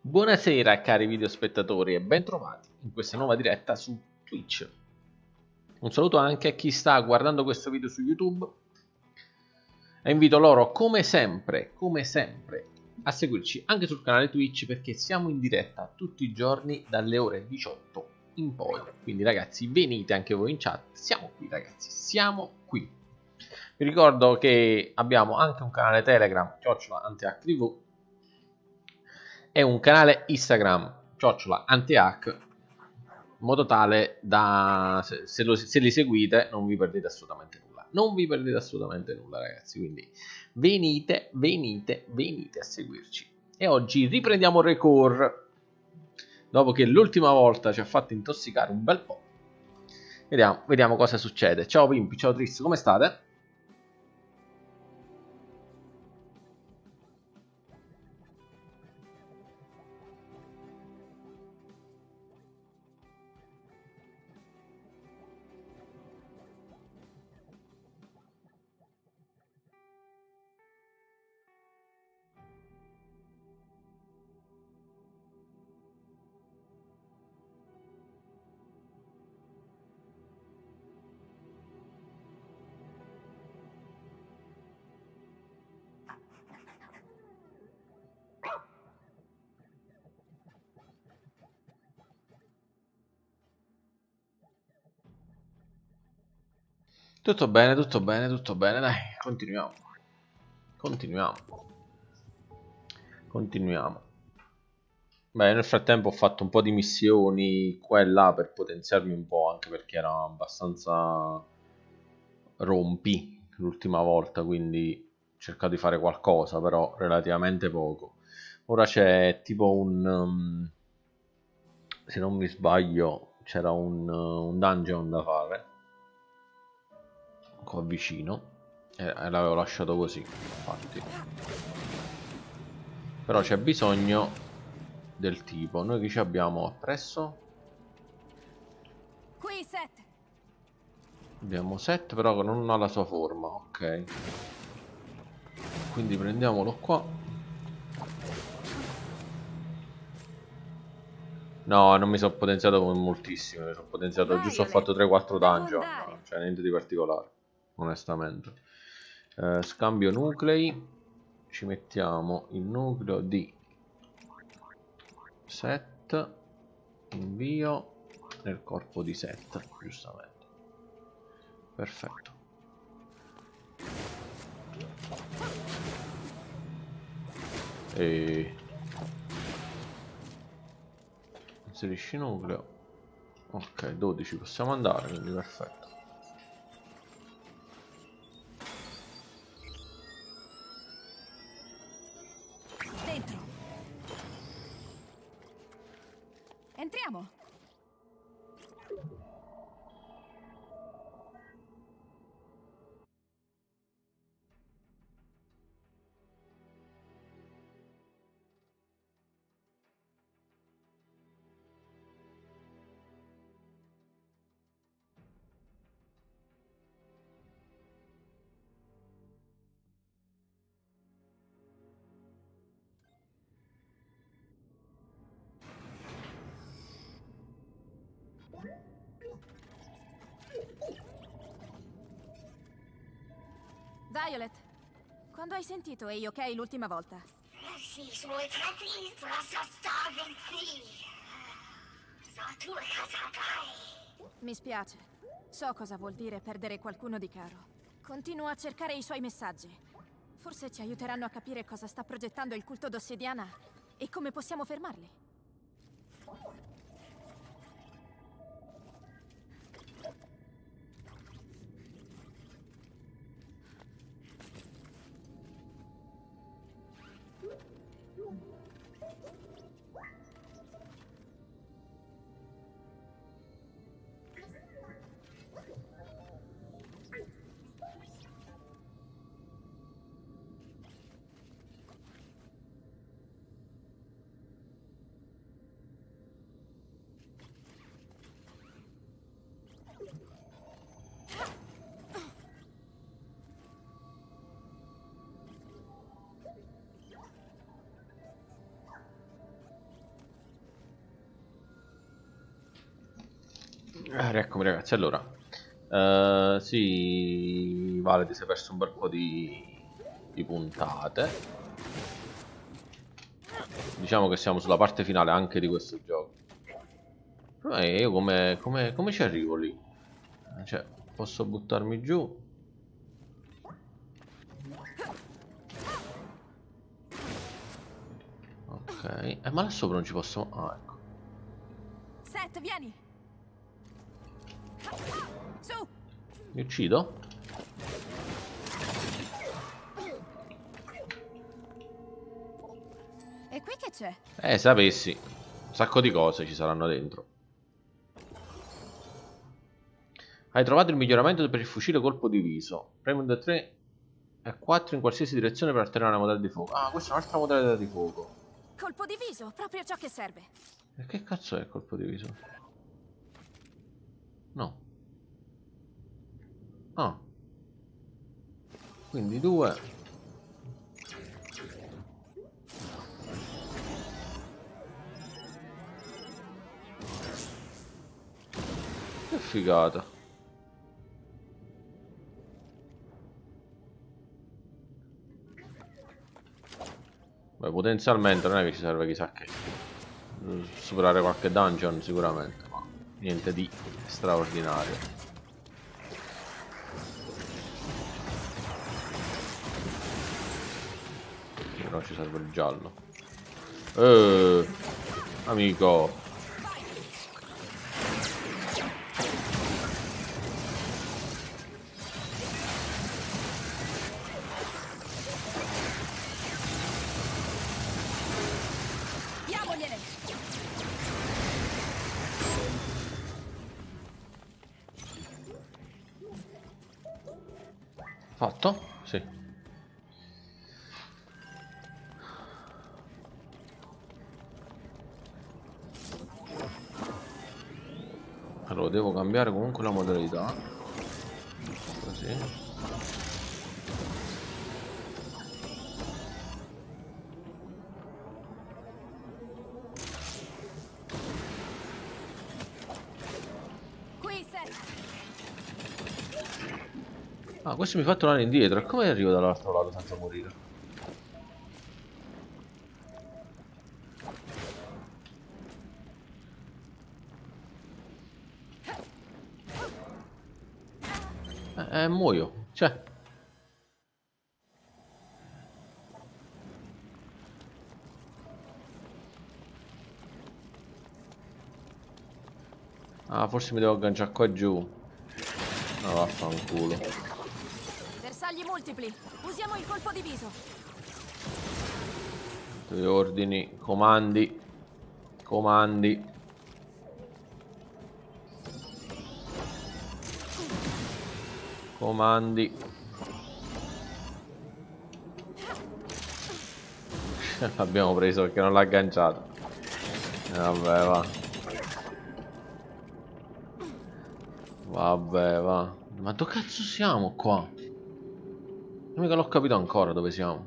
Buonasera cari videospettatori e bentrovati in questa nuova diretta su Twitch. Un saluto anche a chi sta guardando questo video su YouTube e invito loro come sempre, a seguirci anche sul canale Twitch perché siamo in diretta tutti i giorni dalle ore 18 in poi. Quindi ragazzi venite anche voi in chat, siamo qui ragazzi, siamo qui. Vi ricordo che abbiamo anche un canale Telegram, @AnteHackTV, e un canale Instagram, @Antehack, in modo tale da se li seguite non vi perdete assolutamente nulla. Non vi perdete assolutamente nulla ragazzi, quindi venite a seguirci. E oggi riprendiamo il record, dopo che l'ultima volta ci ha fatto intossicare un bel po'. Vediamo cosa succede. Ciao Pimpi, ciao Tris, come state? Tutto bene, dai, continuiamo. Beh, nel frattempo ho fatto un po' di missioni qua e là per potenziarmi un po', anche perché era abbastanza rompi l'ultima volta, quindi ho cercato di fare qualcosa, però relativamente poco. Ora c'è tipo se non mi sbaglio, c'era un dungeon da fare qua vicino e l'avevo lasciato così, infatti. Però c'è bisogno del tipo. Noi che ci abbiamo appresso? Qui 7. Abbiamo 7 però che non ha la sua forma, ok. Quindi prendiamolo qua. No, non mi sono potenziato moltissimo, mi sono potenziato giusto, ho fatto 3-4 dungeon, cioè niente di particolare, onestamente. Scambio nuclei, ci mettiamo il nucleo di Set, invio nel corpo di Set, giustamente. Perfetto. E inserisci nucleo. Ok, 12 possiamo andare, quindi perfetto. Dentro. Entriamo. Violet, quando hai sentito Ehi ok l'ultima volta? I suoi fratelli sono tu e Kasakai. Mi spiace. So cosa vuol dire perdere qualcuno di caro. Continuo a cercare i suoi messaggi. Forse ci aiuteranno a capire cosa sta progettando il culto d'Ossidiana e come possiamo fermarli. Rieccomi ragazzi, allora sì, Vale, ti sei perso un bel po' di puntate. Diciamo che siamo sulla parte finale anche di questo gioco. Però io come ci arrivo lì? Cioè, posso buttarmi giù? Ok, ma là sopra non ci posso... Ah, ecco. Seth, vieni! Su! Mi uccido? E qui che c'è? Sapessi. Un sacco di cose ci saranno dentro. Hai trovato il miglioramento per il fucile colpo diviso. Premi da 3 e 4 in qualsiasi direzione per alternare la modalità di fuoco. Ah, questa è un'altra modalità di fuoco. Colpo diviso, proprio ciò che serve. E che cazzo è il colpo diviso? No. Ah. Quindi 2. Che figata. Beh, potenzialmente non è che ci serve chissà che. Superare qualche dungeon sicuramente, ma niente di straordinario. Però ci serve il giallo. Amico. Diamogliene! Fatto? Sì. Allora devo cambiare comunque la modalità. Così. Qui, Seth! Ah, questo mi fa tornare indietro. E come arrivo dall'altro lato senza morire? Muoio. Cioè. Ah, forse mi devo agganciare qua giù. Ah, vaffanculo. Bersagli multipli. Usiamo il colpo diviso. Due ordini, comandi. Comandi. Comandi. L'abbiamo preso perché non l'ha agganciato. Vabbè, va. Vabbè, va. Ma dove cazzo siamo qua? Non mica l'ho capito ancora dove siamo.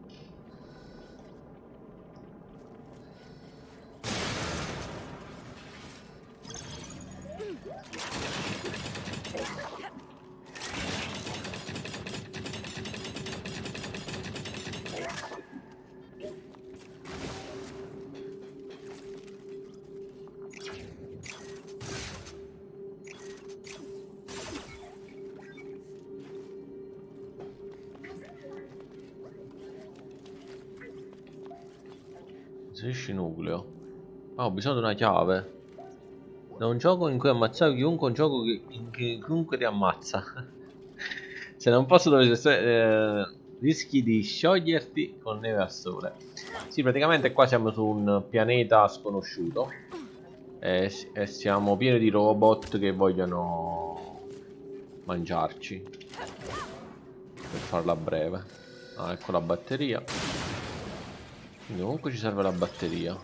Inserisci nucleo. Ah, ho bisogno di una chiave. Da un gioco in cui ammazzare chiunque, un gioco in cui chiunque ti ammazza. Se non posso dove rischi di scioglierti con neve al sole. Sì, praticamente qua siamo su un pianeta sconosciuto. E siamo pieni di robot che vogliono mangiarci. Per farla breve. Ah, ecco la batteria. Quindi comunque ci serve la batteria.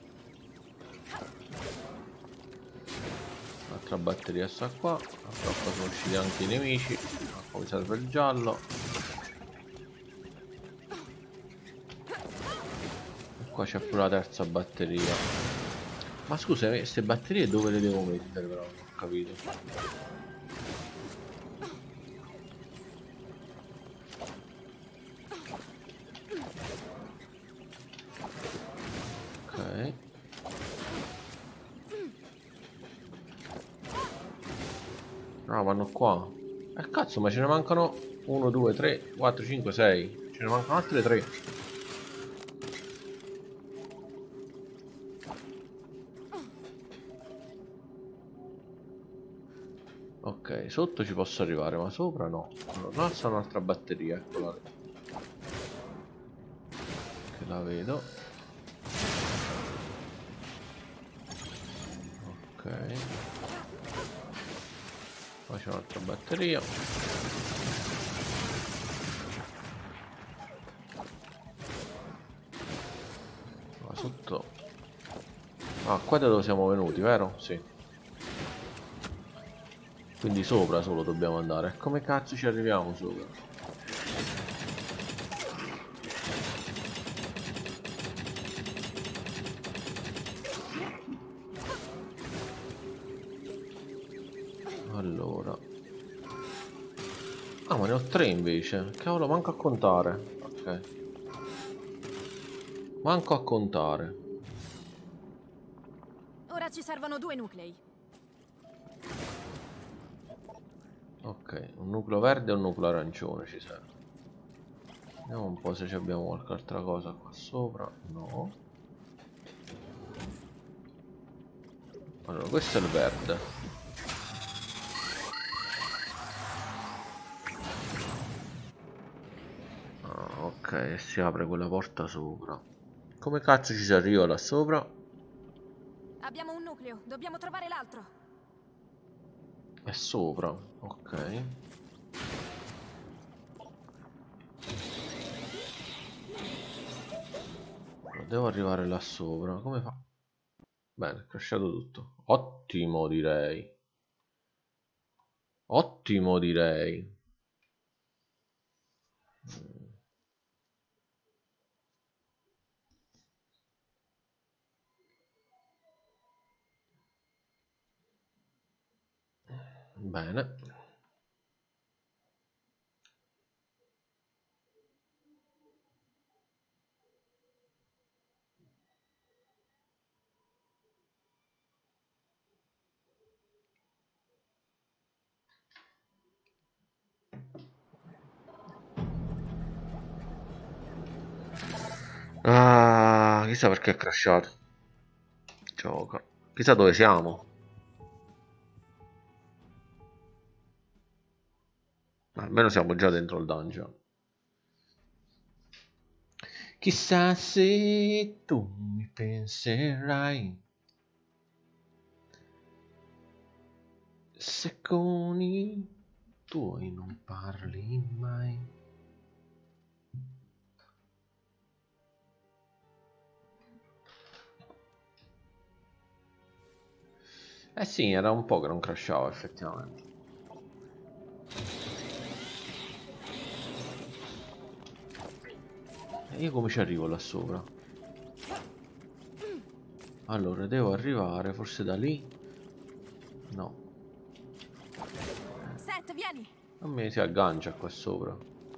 Un'altra batteria sta qua. Qua sono usciti anche i nemici. Qua mi serve il giallo. E qua c'è pure la terza batteria. Ma scusa, queste batterie dove le devo mettere però? Non ho capito. Ok. No, vanno qua. Cazzo, ma ce ne mancano 1, 2, 3, 4, 5, 6. Ce ne mancano altre 3. Ok, sotto ci posso arrivare, ma sopra no. Allora, là sta un'altra batteria, eccola. Che la vedo. Ok. Qua c'è un'altra batteria. Qua sotto. Ah, qua da dove siamo venuti, vero? Sì. Quindi sopra solo dobbiamo andare. Come cazzo ci arriviamo sopra? Allora. Ah, ma ne ho 3 invece. Cavolo, manco a contare. Ok. Manco a contare. Ora ci servono 2 nuclei. Ok, un nucleo verde e un nucleo arancione ci serve. Vediamo un po' se abbiamo qualche altra cosa qua sopra. No. Allora, questo è il verde. Ah, ok, si apre quella porta sopra. Come cazzo ci si arriva là sopra? Abbiamo un nucleo, dobbiamo trovare l'altro. È sopra, ok. Devo arrivare là sopra, come fa? Bene, è crashato tutto. Ottimo direi. Ottimo direi. Bene. Ah, chissà perché è crashato. Gioca. Chissà dove siamo. Almeno siamo già dentro il dungeon. Chissà se tu mi penserai. Se con i tuoi non parli mai. Eh sì, era un po' che non crashava effettivamente. E io come ci arrivo là sopra? Allora, devo arrivare forse da lì? No. Seth, vieni! Non mi si aggancia qua sopra.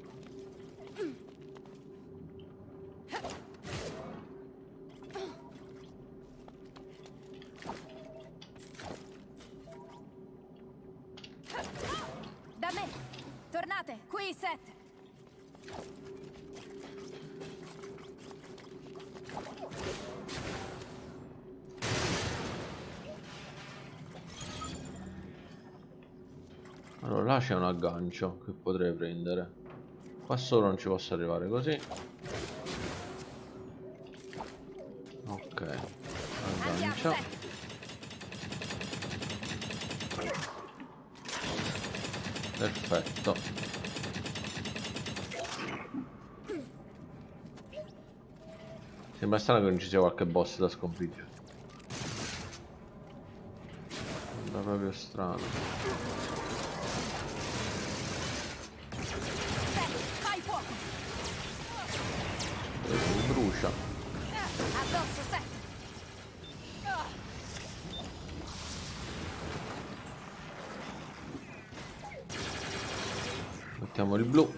Da me! Tornate, qui Seth! Allora, là c'è un aggancio che potrei prendere. Qua solo non ci posso arrivare così. Ok. Aggancio. Perfetto. Sembra strano che non ci sia qualche boss da sconfiggere. Sembra proprio strano. Fai fuoco! Mi brucia. Addosso, Seth! Mettiamo il blu.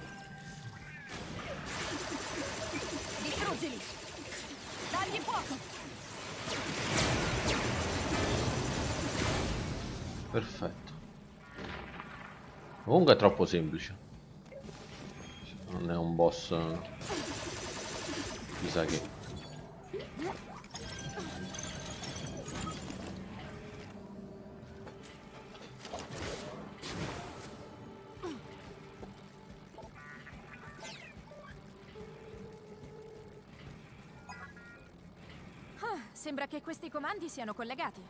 Distruggili! Dagli fuoco! Perfetto. Comunque è troppo semplice. Non è un boss chissà che. Sembra che questi comandi siano collegati.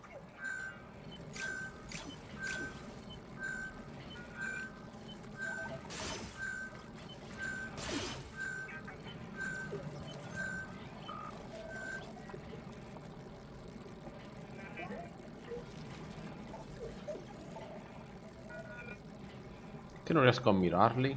Che non riesco a mirarli.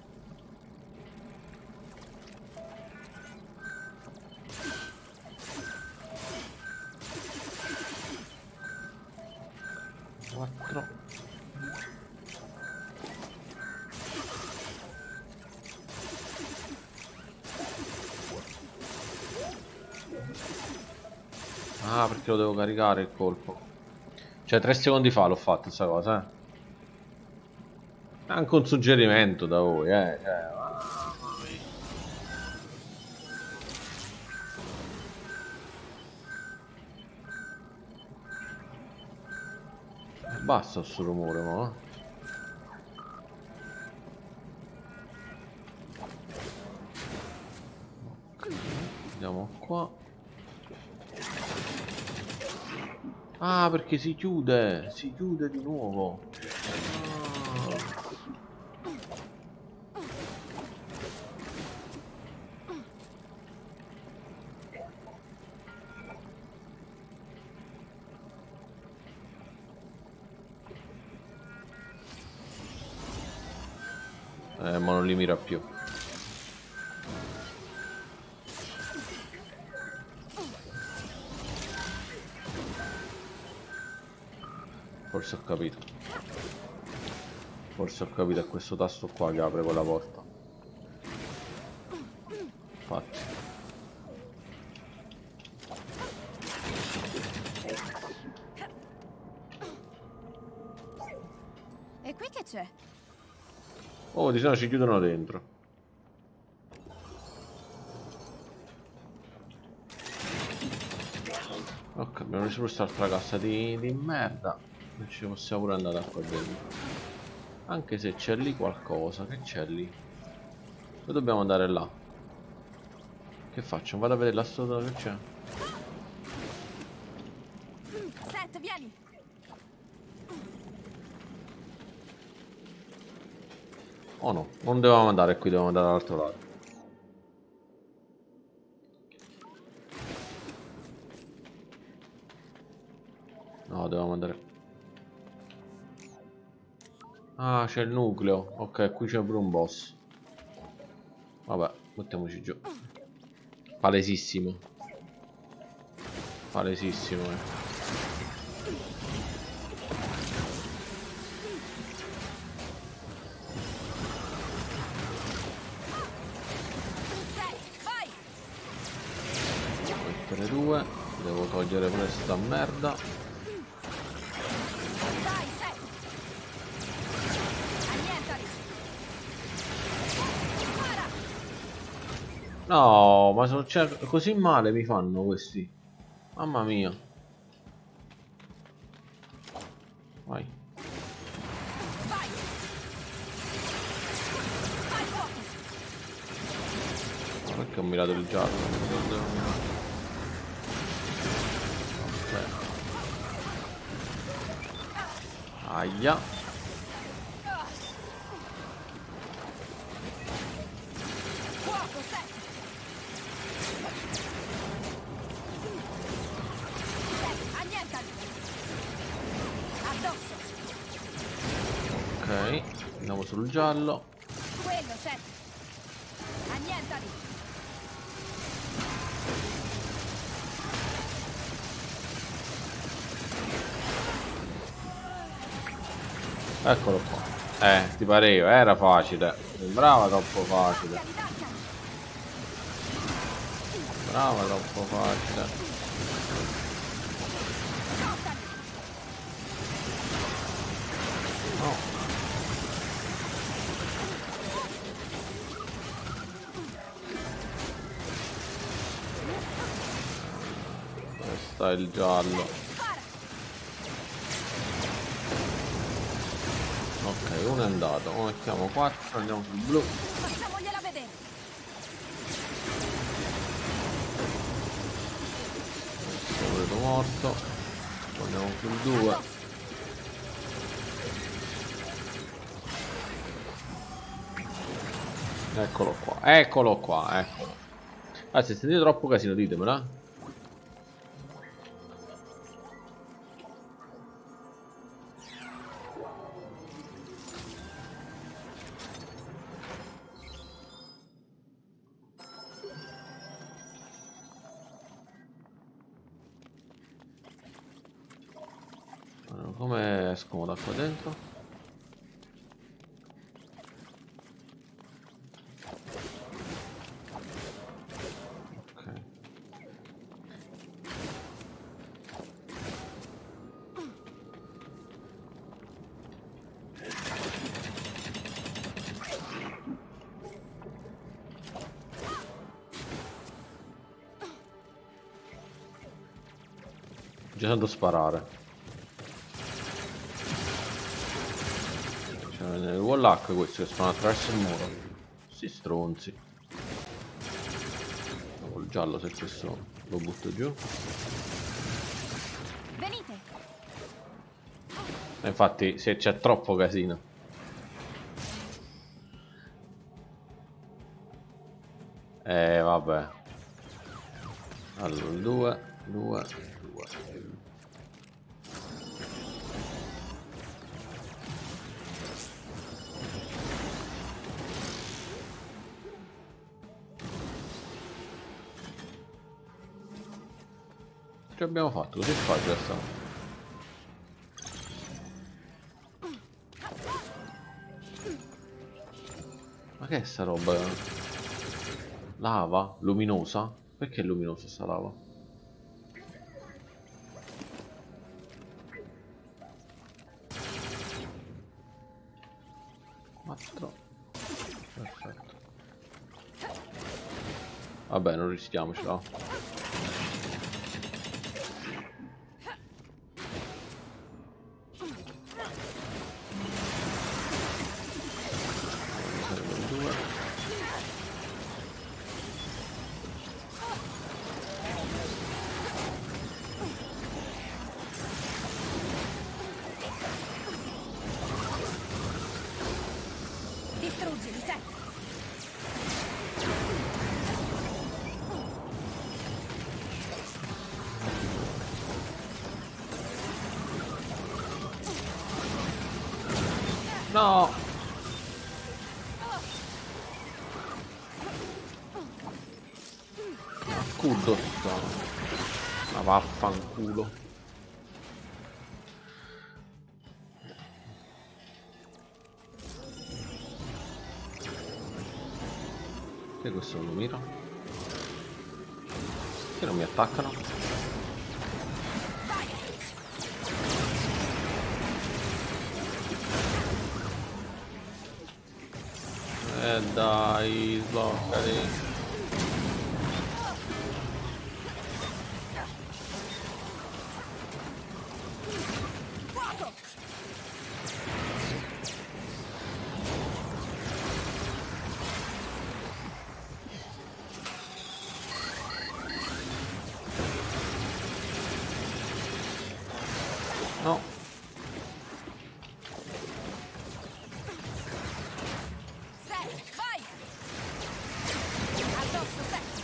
Ah, perché lo devo caricare il colpo. Cioè 3 secondi fa l'ho fatto questa cosa, eh. Anche un suggerimento da voi, cioè, basta sto rumore, ma. Ok, andiamo qua. Ah, perché si chiude di nuovo. Ma non li mira più. Forse ho capito. Forse ho capito, è questo tasto qua che apre quella porta. Infatti. E qui che c'è? Oh, di se no ci chiudono dentro. Ok, abbiamo ricevuto quest'altra cassa di merda. Non ci possiamo pure andare qua dentro. Anche se c'è lì qualcosa. Che c'è lì? Dove dobbiamo andare là? Che faccio? Vado a vedere là sotto che c'è. Seth, vieni! Oh no, non dovevamo andare qui, dovevamo andare dall'altro lato. No, dovevamo andare. Ah, c'è il nucleo. Ok, qui c'è pure un boss. Vabbè, mettiamoci giù. Palesissimo. Palesissimo, Mettere 2. Devo togliere questa merda. No, ma sono così male mi fanno questi. Mamma mia. Vai. Perché ho mirato il giallo? Aspetta. Aia. Ok, andiamo sul giallo. Quello, Seth. Annientali. Eccolo qua. Ti pareva, era facile. Sembrava troppo facile. Sembrava troppo facile. No. Questo è il giallo. Ok, uno è andato, ora mettiamo 4, andiamo sul blu. Facciamogliela vedere. Questo vedo morto. Andiamo sul 2. Eccolo qua, eccolo qua, eccolo. Ah, se sentite troppo casino ditemelo. Come escono da qua dentro? Ok. Già sento sparare. Il wallhack questo che stanno attraverso il muro. Si stronzi. Il giallo se questo lo butto giù. Venite. Infatti se c'è troppo casino. Vabbè. Allora 2, 2, 2. Che abbiamo fatto? Così facile sta. Ma che è sta roba? Lava? Luminosa? Perché è luminosa sta lava? Quattro. Perfetto. Vabbè, non rischiamocela. Distruggili, sai. No! Scudo sta. Ma vaffanculo. Che questo non lo mira? Che non mi attaccano? Dai, sbloccati. No. Vai! Addosso,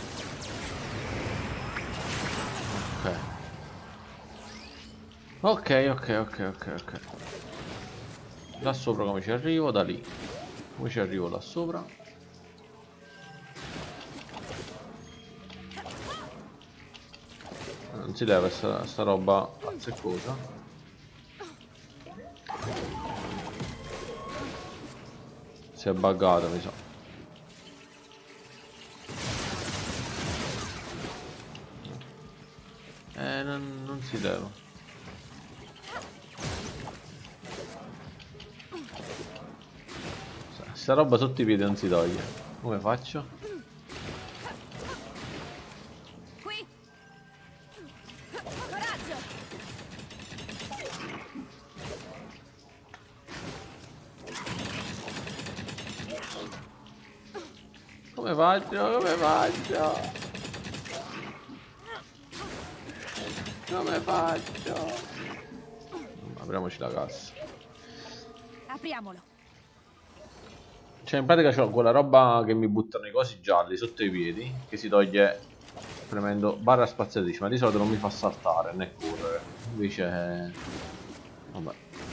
Ok. Da sopra come ci arrivo? Da lì. Come ci arrivo da sopra? Non si leva sta roba azzeccosa. Si è buggato, mi sa. Non si deve. Sta roba sotto i piedi non si toglie. Come faccio? Qui. Coraggio. Come faccio? Come faccio? Come faccio? Apriamoci la cassa. Apriamolo. Cioè in pratica c'ho quella roba che mi buttano i cosi gialli sotto i piedi, che si toglie premendo barra spaziatrice, ma di solito non mi fa saltare né correre. Invece... vabbè.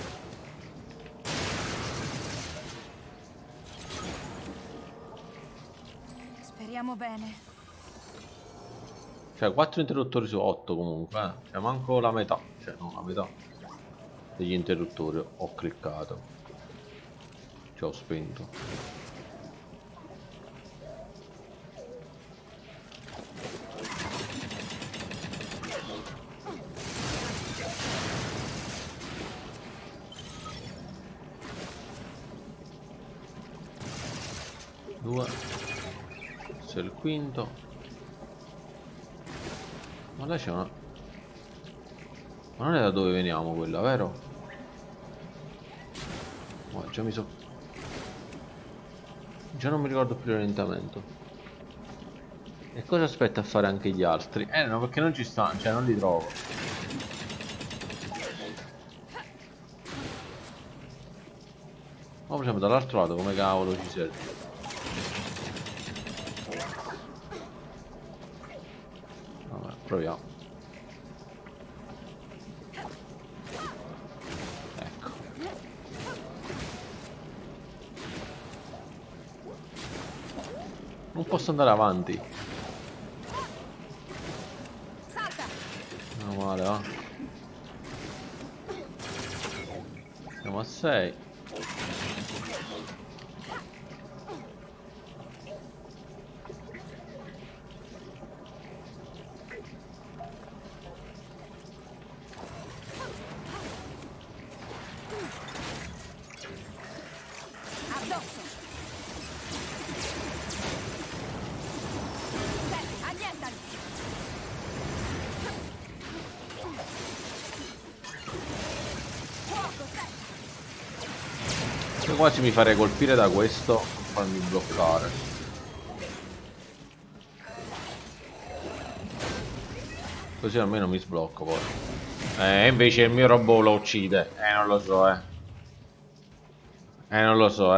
Speriamo bene. Cioè 4 interruttori su 8 comunque, Cioè manco la metà, cioè non la metà degli interruttori ho cliccato. Ci ho spento. Due. Questo è il quinto. Ma là c'è una... ma non è da dove veniamo quella, vero? Oh, già mi so... già non mi ricordo più l'orientamento. E cosa aspetta a fare anche gli altri? No, perché non ci stanno, cioè non li trovo. Ma facciamo dall'altro lato, come cavolo ci serve? Vabbè, proviamo. Ecco. Non posso andare avanti. Salta. Meno male, va. Siamo a 6. Addosso. Annientali. Fuoco, Io quasi mi farei colpire da questo per farmi bloccare. Così almeno mi sblocco poi. Invece il mio robot lo uccide. Non lo so, non lo so,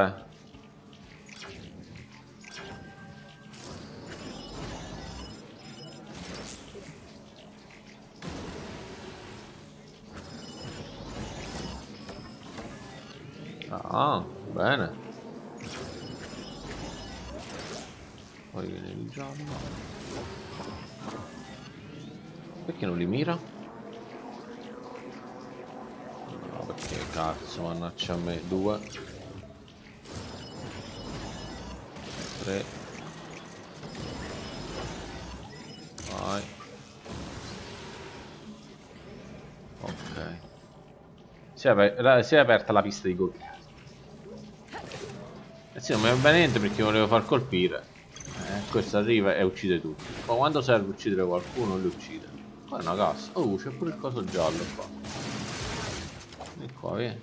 Ah, bene. Poi viene il giallo. Perché non li mira? No, perché cazzo, mannaggia a me. 2 3. Vai. Ok. Si è aperta la pista di gol. Sì, non mi va bene niente perché volevo far colpire. Questo arriva e uccide tutti. Ma quando serve uccidere qualcuno, li uccide. Qua è una cassa. Oh, c'è pure il coso giallo qua. Vieni qua, vieni.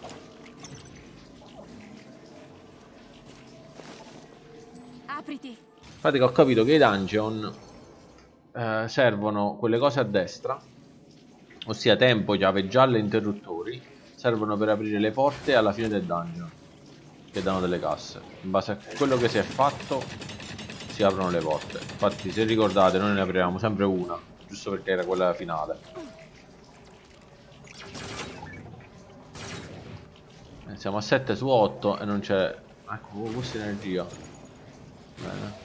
apriti. In pratica ho capito che i dungeon servono quelle cose a destra, ossia tempo, chiave gialla e interruttori, servono per aprire le porte alla fine del dungeon, che danno delle casse. In base a quello che si è fatto si aprono le porte. Infatti se ricordate noi ne aprivamo sempre una, giusto perché era quella finale. Siamo a 7 su 8 e non c'è... ecco, questa energia. Bene.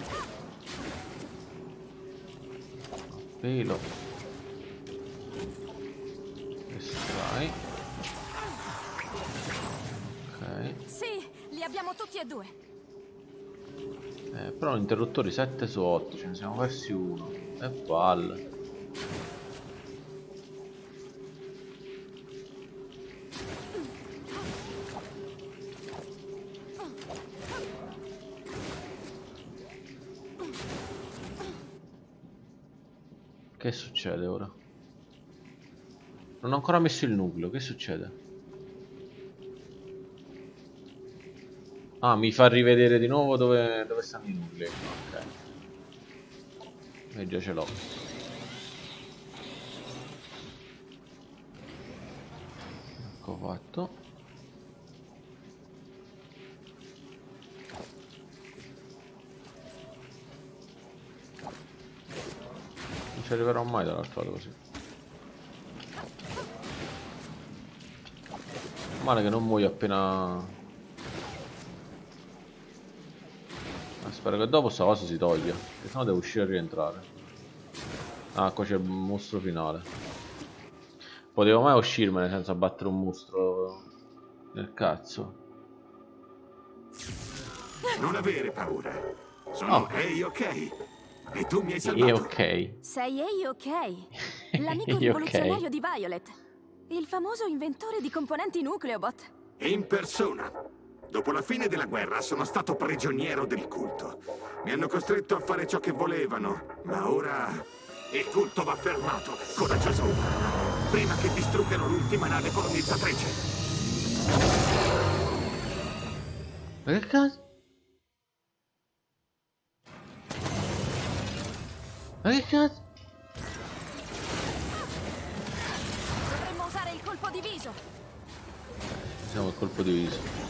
Pelo. Siamo tutti e due. Però interruttori 7 su 8, ce ne siamo persi uno. E palle. Che succede ora? Non ho ancora messo il nucleo, che succede? Ah, mi fa rivedere di nuovo dove stanno i nuclei. Ok. E già ce l'ho. Ecco fatto. Non ci arriverò mai dall'altro lato così. Male che non muoio appena... Spero che dopo sta cosa si toglia, che sennò devo uscire e rientrare. Ah, qua c'è il mostro finale. Potevo mai uscirmene senza battere un mostro nel cazzo. Non avere paura. Sono A-OK. E tu mi hai salvato. E ok. Sei A-OK, l'amico rivoluzionario di Violet. Il famoso inventore di componenti Nucleobot. In persona. Dopo la fine della guerra sono stato prigioniero del culto. Mi hanno costretto a fare ciò che volevano, ma ora il culto va fermato, coraggioso, prima che distruggano l'ultima nave colonizzatrice. Ma che cazzo? Ma che cazzo? Dovremmo usare il colpo diviso. Siamo il colpo diviso.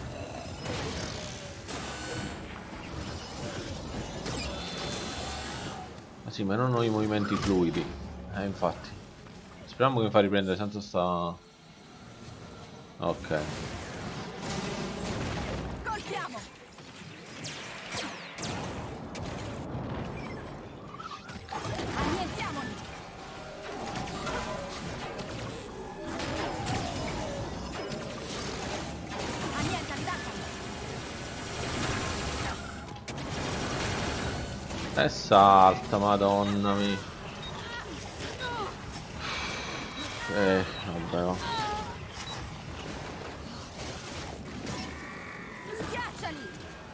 Sì, ma non ho i movimenti fluidi. Infatti. Speriamo che mi fa riprendere senza sta... Ok. Colpiamo! Annientiamoli! Annientali, daccali! E salta, madonna mia. Vabbè, va. Schiacciali!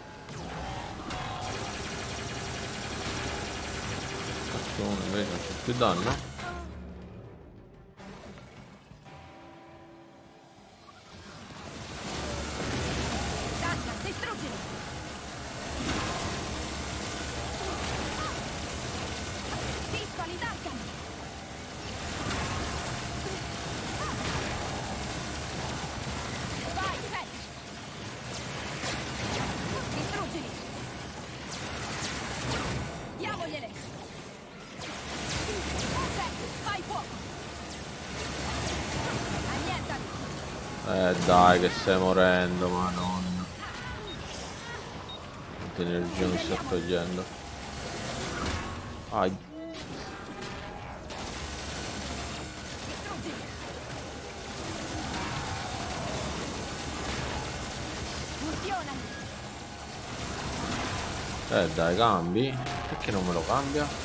Cazzo, invece non c'è più danno. Dacca, distruggili! Dispali, daccali! Vai, Fetch! Distruggili! Diamogliele! Fetch, fai fuoco! Annientali! Dai che stai morendo, madonna. Quanta energia mi sta togliendo. Ah, Distruggili! Funzionano! dai, cambi. Perché non me lo cambia? Ok.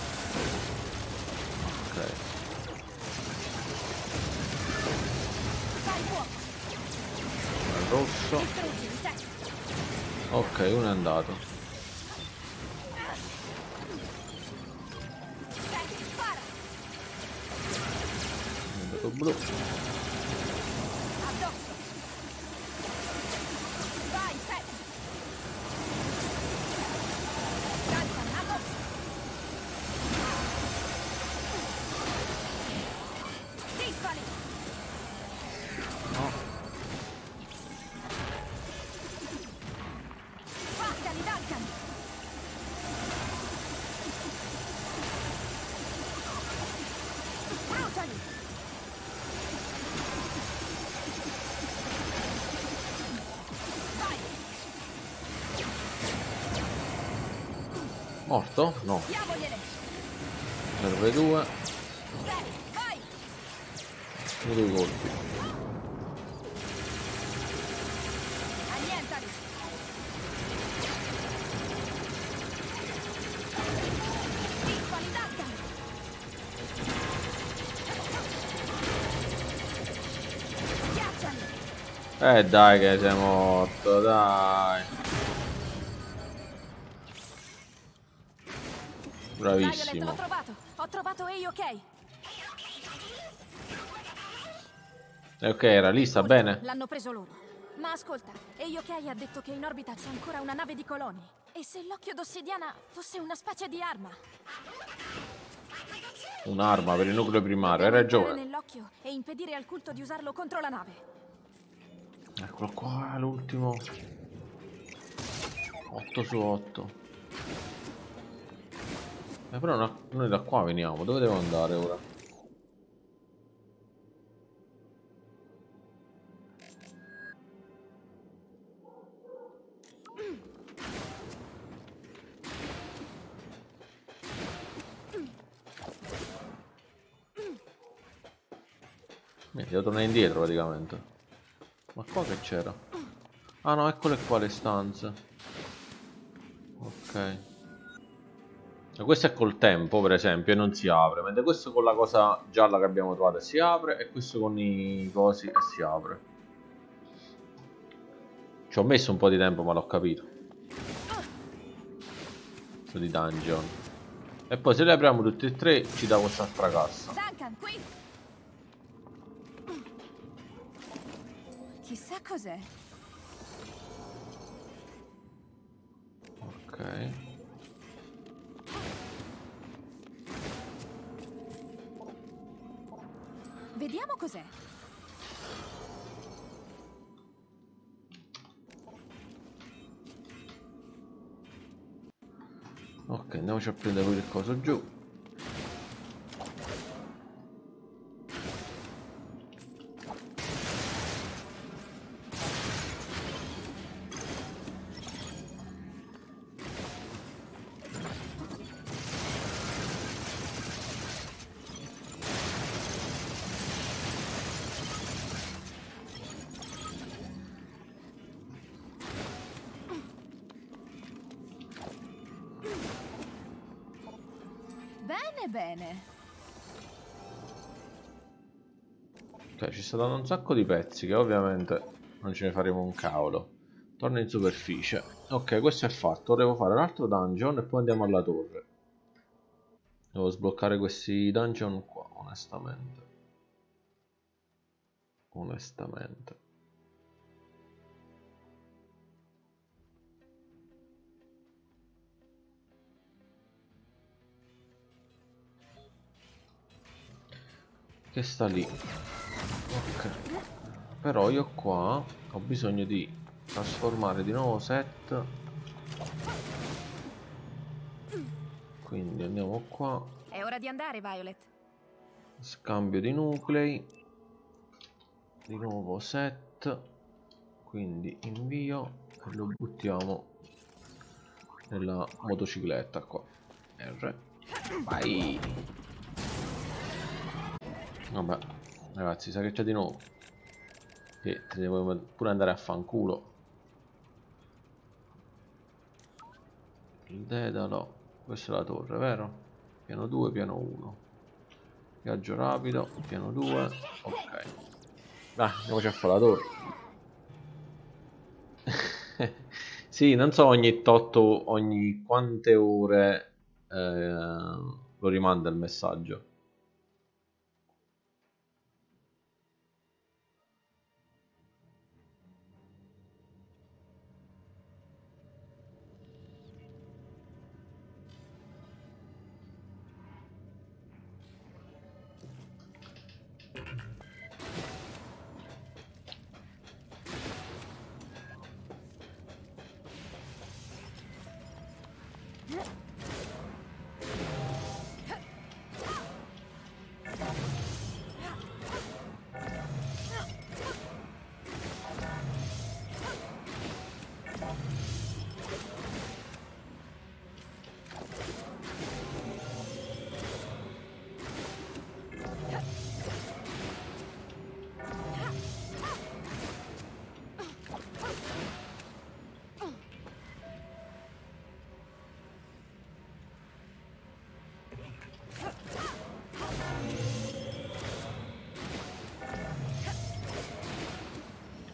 Fai fuoco! Il rosso. Distruggili, Seth! Ok, uno è andato. Seth, spara! È andato blu. Addosso! Vai, Seth! Duncan, addosso! Dispali! No. Spaccali, Duncan! Bruciali! Vai! Morto? No. Diamogliele! Serve due. Sei, vai! Due colpi. Annientali! Dai che sei morto, dai. Bravissimo. L'ho trovato. Ho trovato A-OK. Ok, era lì, sta bene? L'hanno preso loro. Ma ascolta, A-OK ha detto che in orbita c'è ancora una nave di coloni. E se l'occhio d'ossidiana fosse una specie di arma? Un'arma per il nucleo primario, hai Dobbiamo entrare ragione. nell'occhio e impedire al culto di usarlo contro la nave. Eccolo qua, l'ultimo. 8 su 8. Però noi da qua veniamo, dove devo andare ora? Devo tornare indietro praticamente. Ma qua che c'era? Ah no, eccole qua le stanze. Ok. E questo è col tempo, per esempio, e non si apre. Mentre questo con la cosa gialla che abbiamo trovato si apre. E questo con i cosi e si apre. Ci ho messo un po' di tempo, ma l'ho capito. Questo di dungeon. E poi se le apriamo tutti e tre ci dà quest'altra cassa. Duncan, qui! Chissà cos'è. Ok. Vediamo cos'è. Ok, andiamoci a prendere pure il coso giù. Bene, bene. Ok, ci sta dando un sacco di pezzi che ovviamente non ce ne faremo un cavolo. Torna in superficie. Ok, questo è fatto. Ora devo fare un altro dungeon e poi andiamo alla torre. Devo sbloccare questi dungeon qua, onestamente. Onestamente. Che sta lì. Ok. Però io qua ho bisogno di trasformare di nuovo set. Quindi andiamo qua. È ora di andare, Violet. Scambio di nuclei. Di nuovo set. Quindi invio e lo buttiamo nella motocicletta qua. R. Vai. Vabbè, ragazzi, sa che c'è di nuovo. Che te ne vuoi pure andare a fanculo. Il dedalo. Questa è la torre, vero? Piano 2, piano 1. Viaggio rapido, piano 2. Ok. Dai, andiamoci a fare la torre. Sì, non so ogni tot, ogni quante ore lo rimanda il messaggio.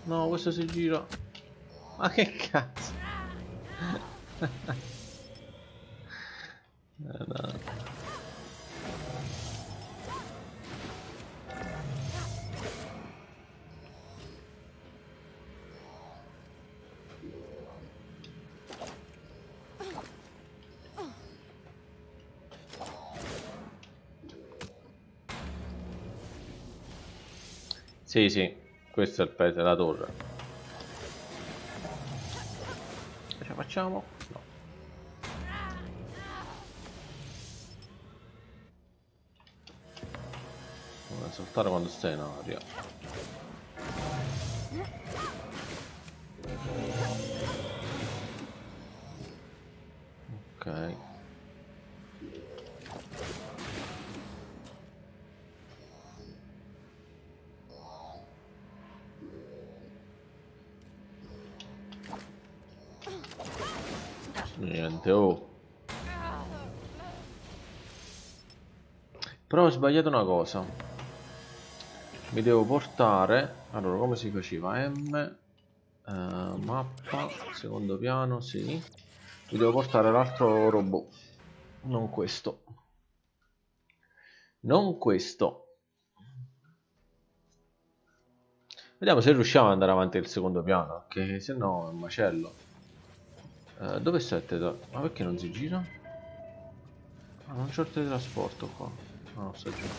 No, questo si gira. Ma che cazzo? No. Sì, sì, questo è il paese della torre. Ce la facciamo? No. Non saltare quando stai in aria. Ok. Niente, oh. Però ho sbagliato una cosa. Mi devo portare. Allora, come si faceva? Mappa, secondo piano, sì. Mi devo portare l'altro robot. Non questo. Non questo. Vediamo se riusciamo ad andare avanti nel secondo piano, che se no è un macello. Dove sta il teletrasporto? Ma perché non si gira? Ah, non c'è il teletrasporto qua. No, sta giù.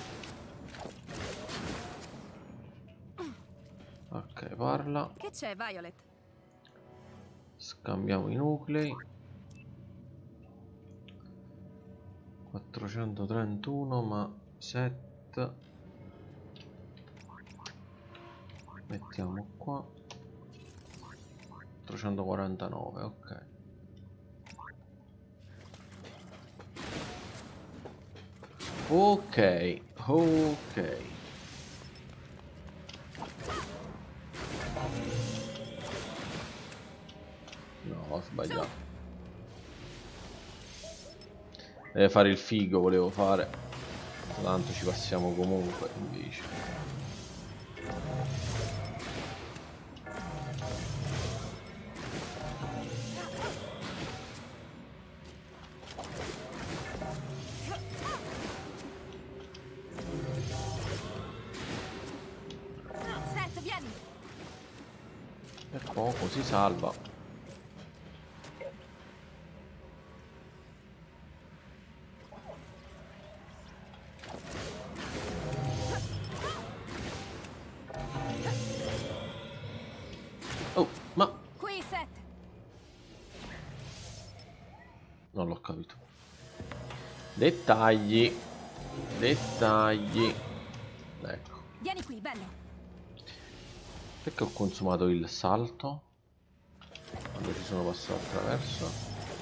Ok, parla. Che c'è, Violet? Scambiamo i nuclei. 431 ma 7. Mettiamo qua. 449, ok. Ok, ok. No, ho sbagliato. Deve fare il figo, volevo fare. Tanto ci passiamo comunque, invece. Seth, vieni! Per poco si salva. Oh, ma Qui, Seth! non l'ho capito. Dettagli. Dettagli. Ecco. Vieni qui, bello! Perché ho consumato il salto? Quando ci sono passato attraverso.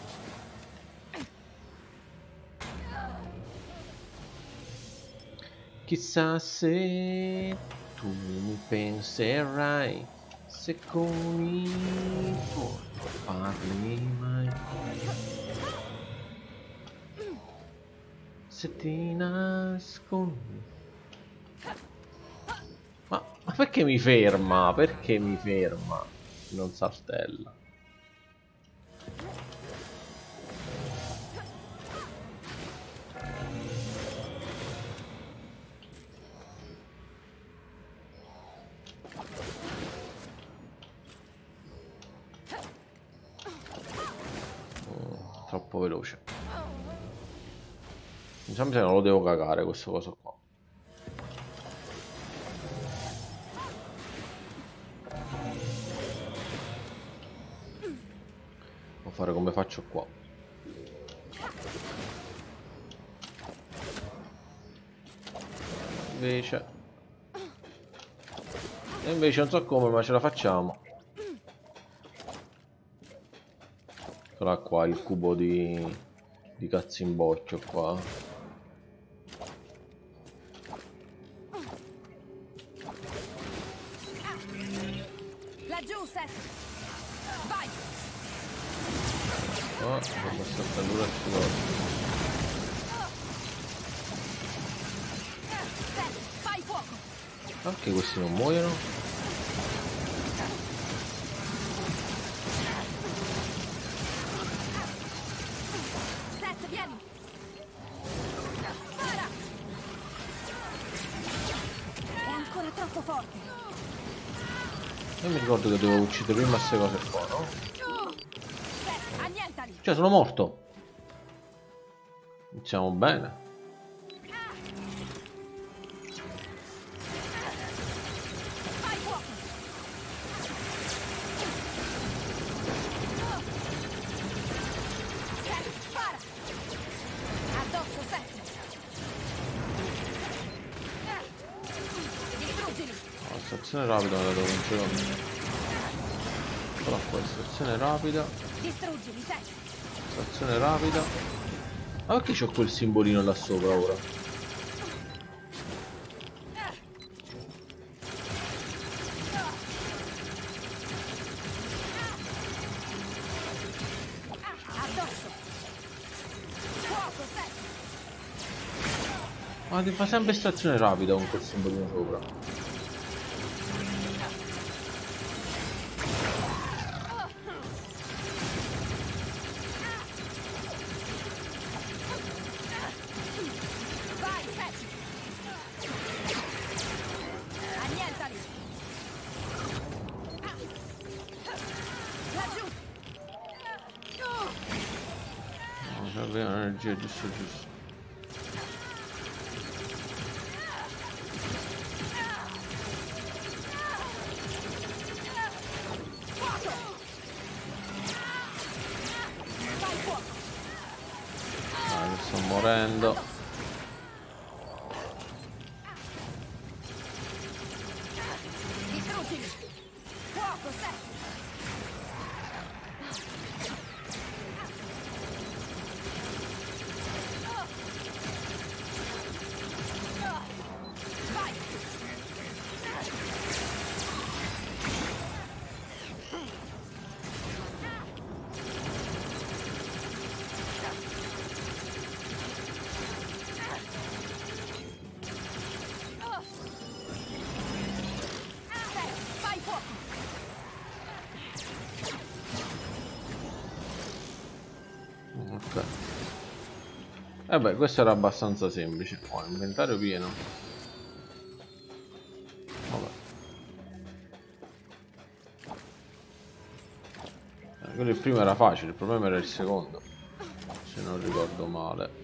Chissà se tu mi penserai, se con il tuo parli mai, se ti nascondi. Ma perché mi ferma? Perché mi ferma? Non saltella. Troppo veloce. Mi sembra che non lo devo cagare questo coso qua. Devo fare come faccio qua. Invece non so come, ma ce la facciamo. Eccola qua, il cubo di cazzo in bocchio qua. Laggiù, Seth! Vai! Oh, devo saltare Seth, fai fuoco! anche questi non muoiono. Vieni! Spara! È ancora troppo forte. Io mi ricordo che dovevo uccidere prima queste cose qua, no? Annientali! Cioè, sono morto. Iniziamo bene. Fai fuoco! Spara! Addosso, Seth! Distruggili! La stazione rapida me la devo vincere. Però qua stazione rapida. Distruggili, Seth! Stazione rapida. Ma perché c'ho quel simbolino là sopra ora? Addosso! Fuoco, Seth! Ma ti fa sempre stazione rapida con quel simbolino sopra. Vai, Seth! Annientali! Laggiù! Non serve energia, giusto giusto. Fuoco! Fai fuoco! Dai, che sto morendo. Distruggili! Fuoco, Seth! Vai! Seth, fai fuoco! Ok. E beh, questo era abbastanza semplice. Oh, inventario pieno. Vabbè. Quello il primo era facile, il problema era il secondo. Se non ricordo male.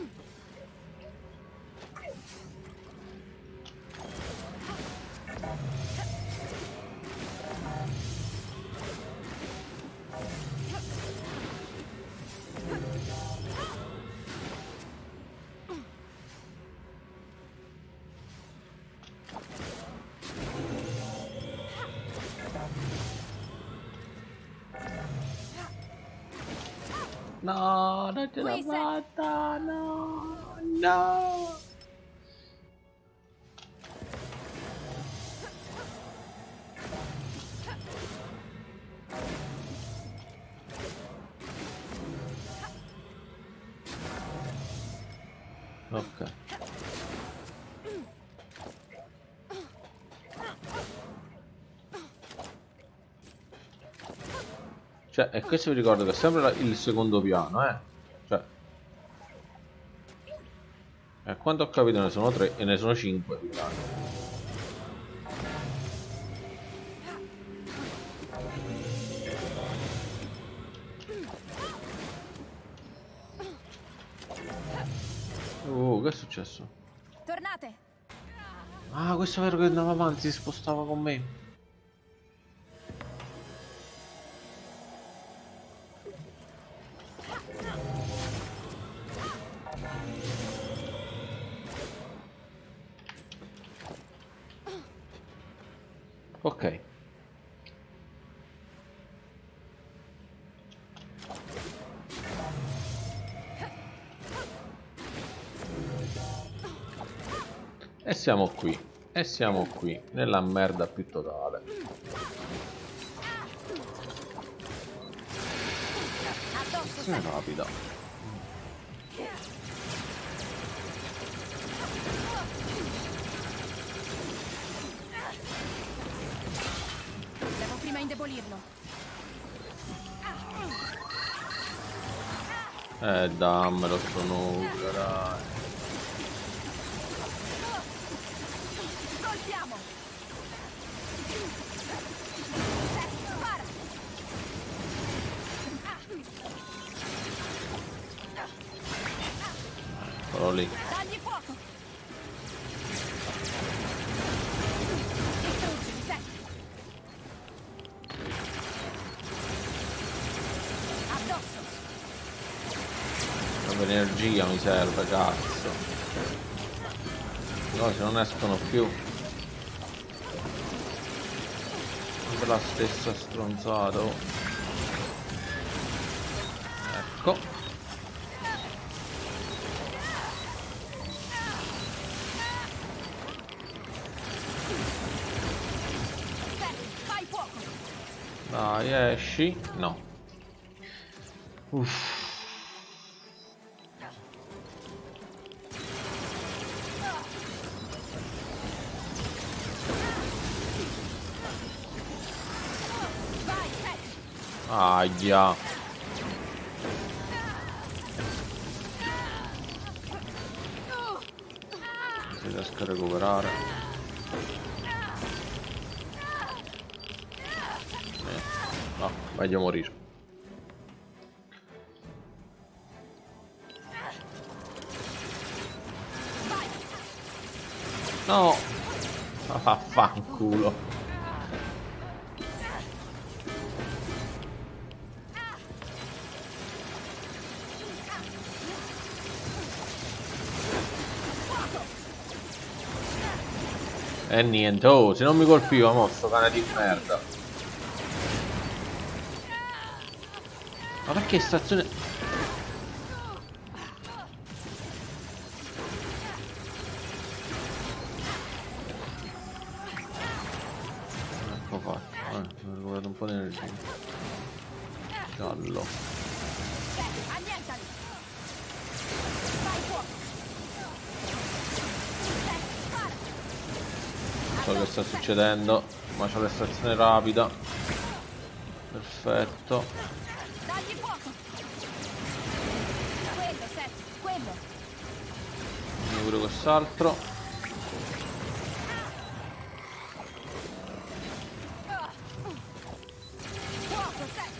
No, non ce l'ho Qui, Seth. fatta, no, no. Ok. Cioè, e questo vi ricordo che è sempre il secondo piano, Cioè, a quanto ho capito ne sono 3 e ne sono 5 piani. Che è successo? Tornate! Ah, questo è vero che andava avanti, si spostava con me. Ok. E siamo qui. E siamo qui, nella merda più totale. Addosso, È rapida. devo prima indebolirlo. Dammelo sto nucleo, dai. Colpiamo! Spara! Eccolo lì. Dagli fuoco! Distruggimi, Seth! Addosso! L'energia mi serve, cazzo. No, se non escono più. Sempre la stessa stronzata. Oh. Ecco. Fai fuoco! Dai, esci. No. Uff. Vai, Seth! Ahia. Se riesco a recuperare. No, meglio morire. No. Fanculo. E niente, oh, se non mi colpiva, mo sto cane di merda. Ma perché stazione... Ecco fatto, ho recuperato un po' di energia. Giallo. Annientali! Fai fuoco! Spara! Non so che sta succedendo, ma c'ho l'estrazione rapida. Perfetto. Dagli fuoco! Quello, Seth, quello! Quindi pure quest'altro. Fuoco, Seth!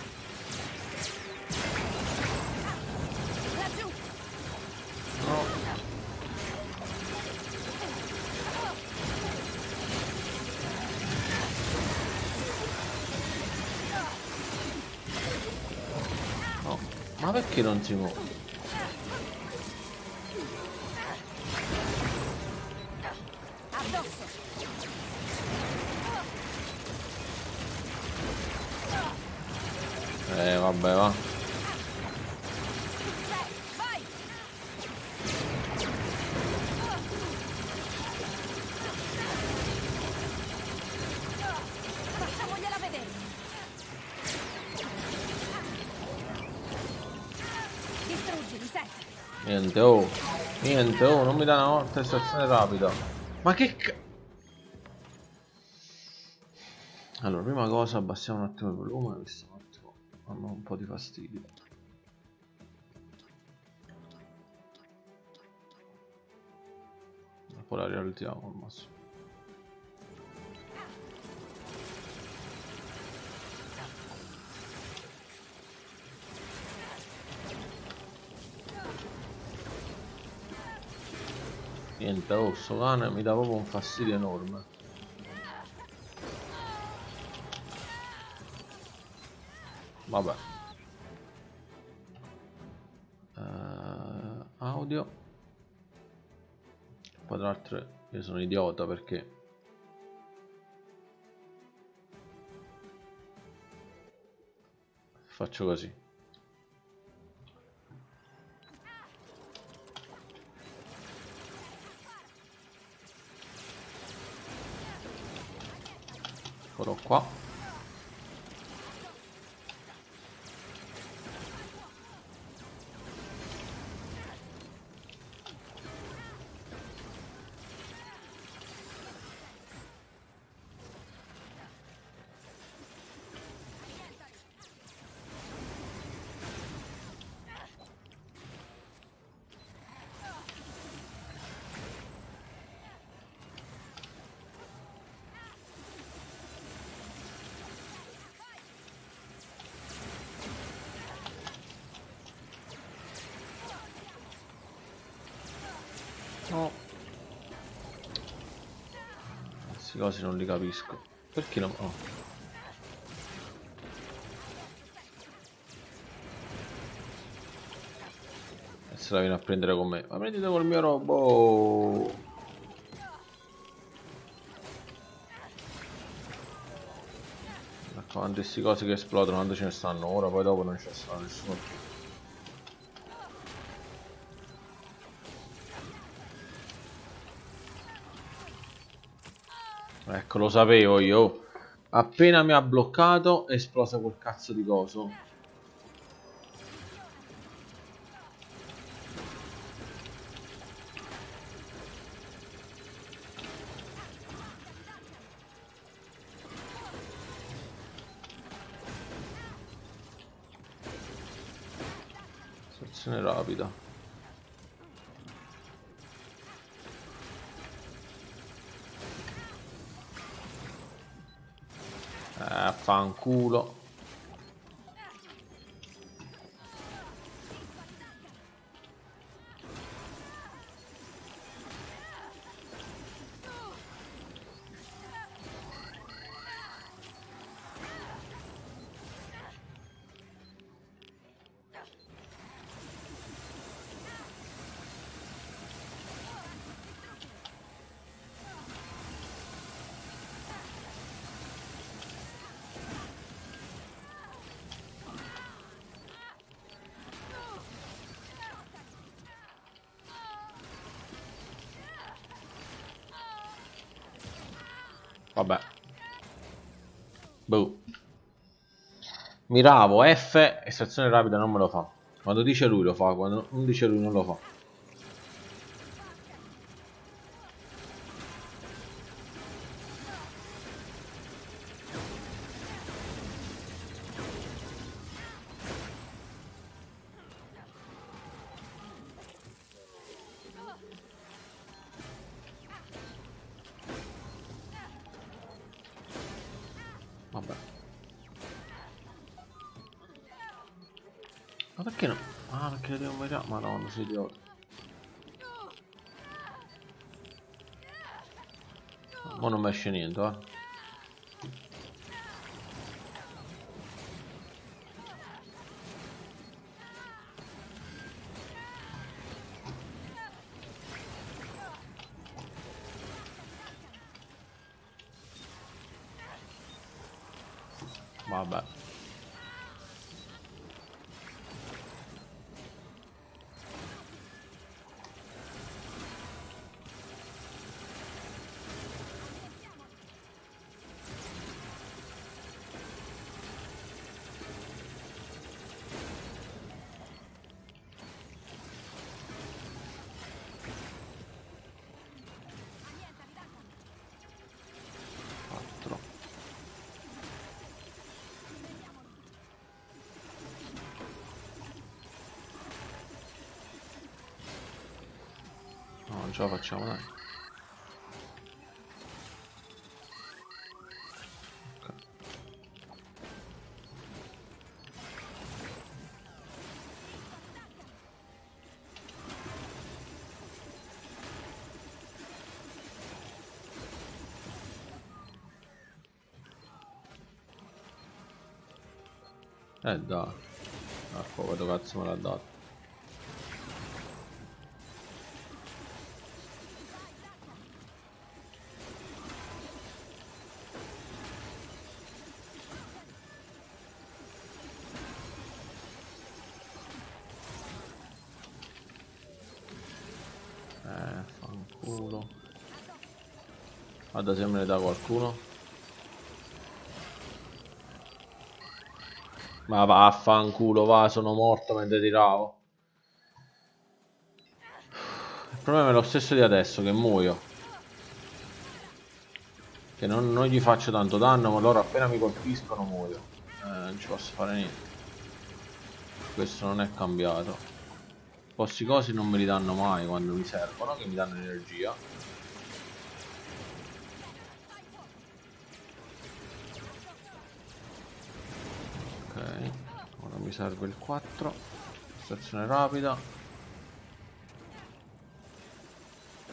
Laggiù! No. No. Ma perché non si muove? Addosso! Vabbè, va. Vai! Facciamogliela vedere! Distruggili, Seth! Niente, oh, non mi dà una volta estrazione rapida. Ma che Allora, prima cosa abbassiamo un attimo il volume, visto un attimo hanno un po' di fastidio. Poi la rialziamo al massimo. Niente, oh, sto cane mi dà proprio un fastidio enorme. Vabbè. Audio. Poi tra l'altro io sono idiota perché faccio così. Eccolo qua. No. Questi cosi non li capisco. Perché non... Oh. E se la viene a prendere con me. Ma prendete col mio robot. Quando questi cosi che esplodono, quando ce ne stanno ora, poi dopo non ce ne stanno nessuno. Ecco, lo sapevo io. Appena mi ha bloccato è esplosa quel cazzo di coso. Sezione rapida. Fanculo. Vabbè. Boh. Miravo F, estrazione rapida non me lo fa. Quando dice lui lo fa, quando non dice lui non lo fa. Vabbè. Ma perché no? Ah, perché le devo vedere? Madonna, sei idiota. Ma non mi esce niente, eh. Vabbè. No, non ce la facciamo, dai. Dai. Ecco, vedo cazzo me l'ha dato. Fanculo. Guarda se me ne dà qualcuno. Ma vaffanculo, va, sono morto mentre tiravo. Il problema è lo stesso di adesso, che muoio. Che non gli faccio tanto danno, ma loro appena mi colpiscono muoio. Non ci posso fare niente. Questo non è cambiato. Questi cosi non me li danno mai quando mi servono, che mi danno energia. Ok, ora mi serve il 4. Stazione rapida.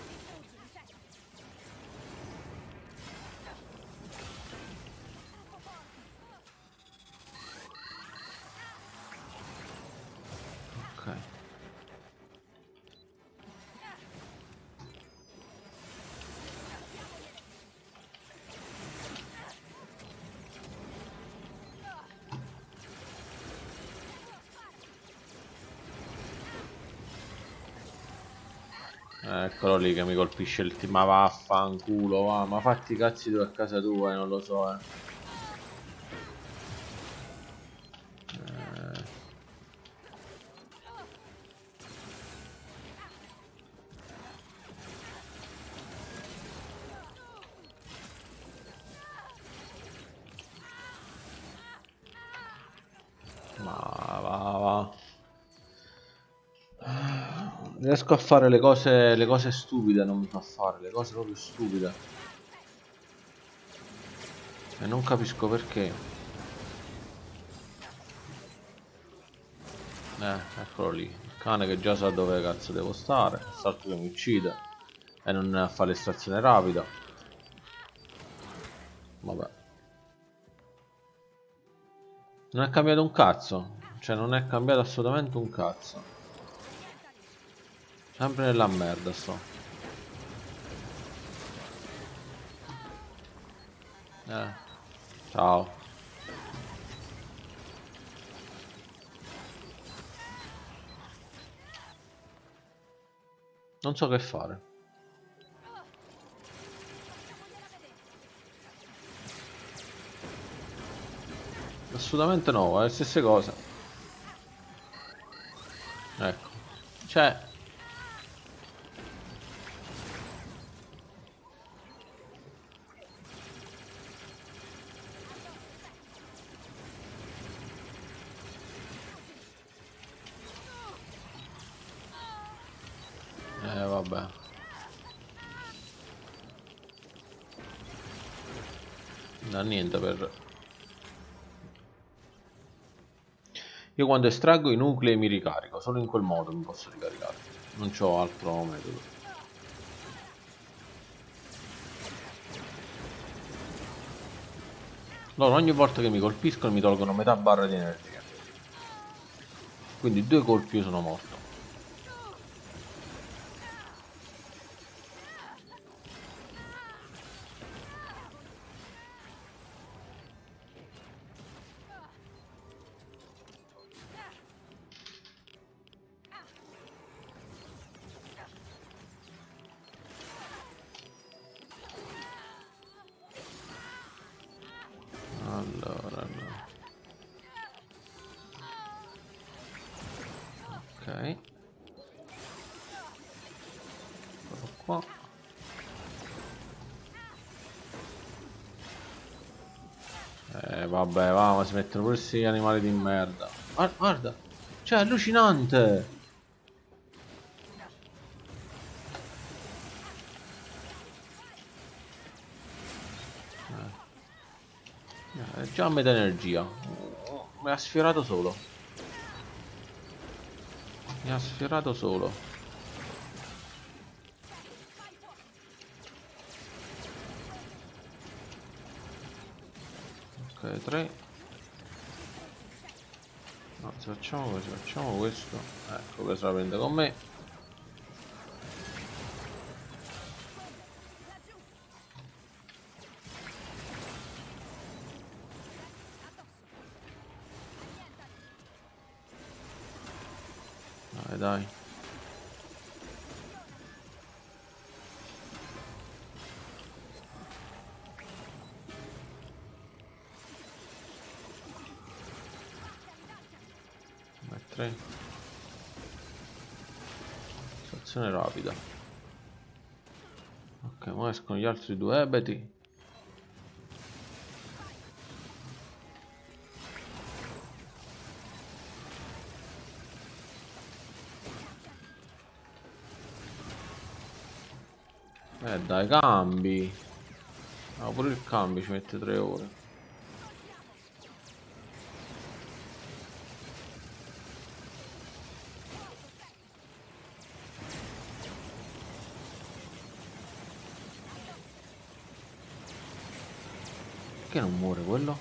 Eccolo lì che mi colpisce il team. Ma vaffanculo, va. Ma fatti i cazzi tu a casa tua, non lo so, Ma va. Riesco a fare le cose stupide, non mi fa fare, le cose proprio stupide. E non capisco perché. Eccolo lì. Il cane che già sa dove cazzo devo stare. Salto che mi uccide. E non fa l'estrazione rapida. Vabbè. Non è cambiato un cazzo. Cioè non è cambiato assolutamente un cazzo. Sempre nella merda sto. Ciao. Non so che fare. Assolutamente no, è le stesse cose. Ecco. Cioè. Vabbè. Da niente per... Io quando estraggo i nuclei mi ricarico, solo in quel modo mi posso ricaricare. Non c'ho altro metodo. Loro ogni volta che mi colpiscono mi tolgono metà barra di energia. Quindi 2 colpi io sono morto. Allora, no. Ok. Eccolo qua. Vabbè, va, ma si mettono pure questi animali di merda. Guarda, cioè, è allucinante. È già a metà energia. Mi ha sfiorato solo. Mi ha sfiorato solo. Ok, 3. No, se facciamo così, facciamo questo. Ecco che se la prende con me. Dai. Mettere. Stazione rapida. Ok, ora escono gli altri 2 ebeti. Dai, cambi. Ah, pure il cambio ci mette 3 ore. Perché non muore quello?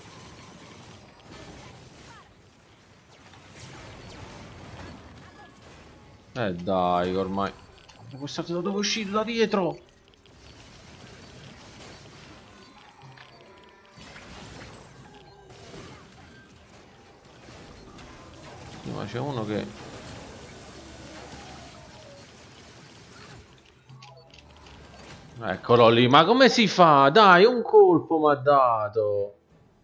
Dai, ormai. Questo da dove è uscito? Da dietro! Ma c'è uno che... Eccolo lì, ma come si fa? Dai, un colpo mi ha dato.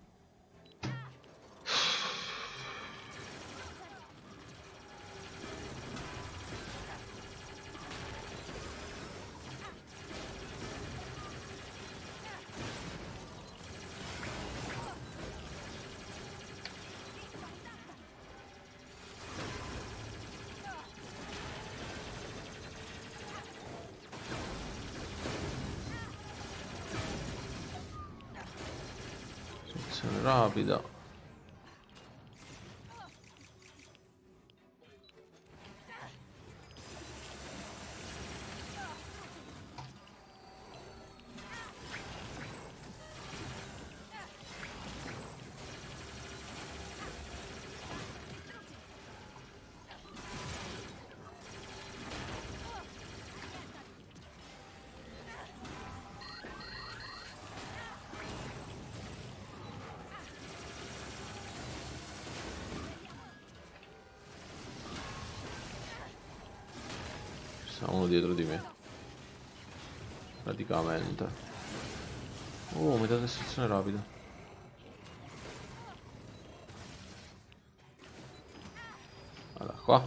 Azione rapida. Uno dietro di me, praticamente. Oh, metà distruzione rapida. Allora, qua.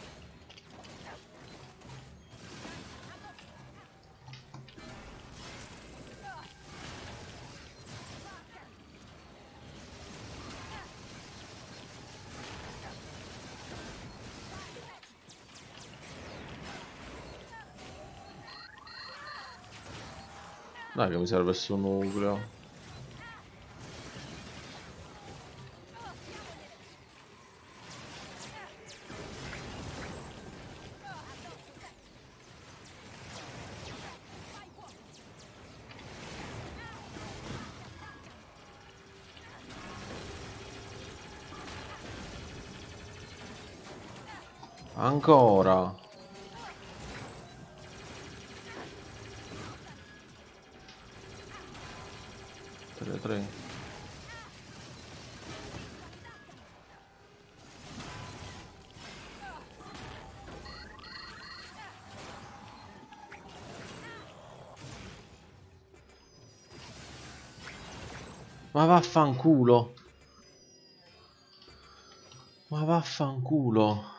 Dai che mi serve questo nucleo. Ancora. 3. Ma vaffanculo. Ma vaffanculo.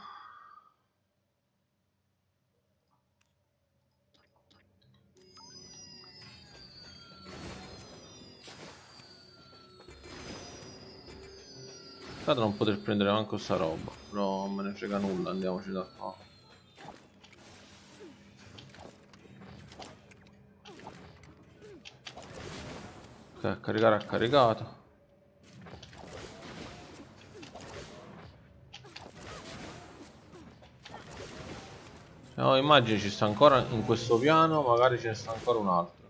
Peccato non poter prendere manco sta roba. Però non me ne frega nulla, andiamoci da qua. Ok, caricare ha caricato. No, immagini ci sta ancora in questo piano, magari ce ne sta ancora un altro.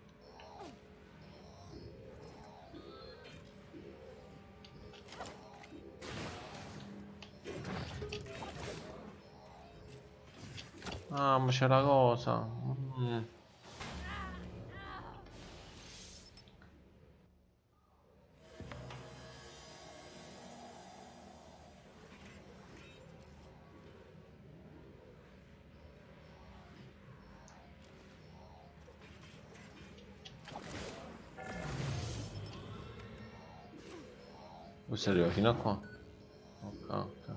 Ah, ma c'è la cosa. Questo arriva fino a qua. Ok, ok.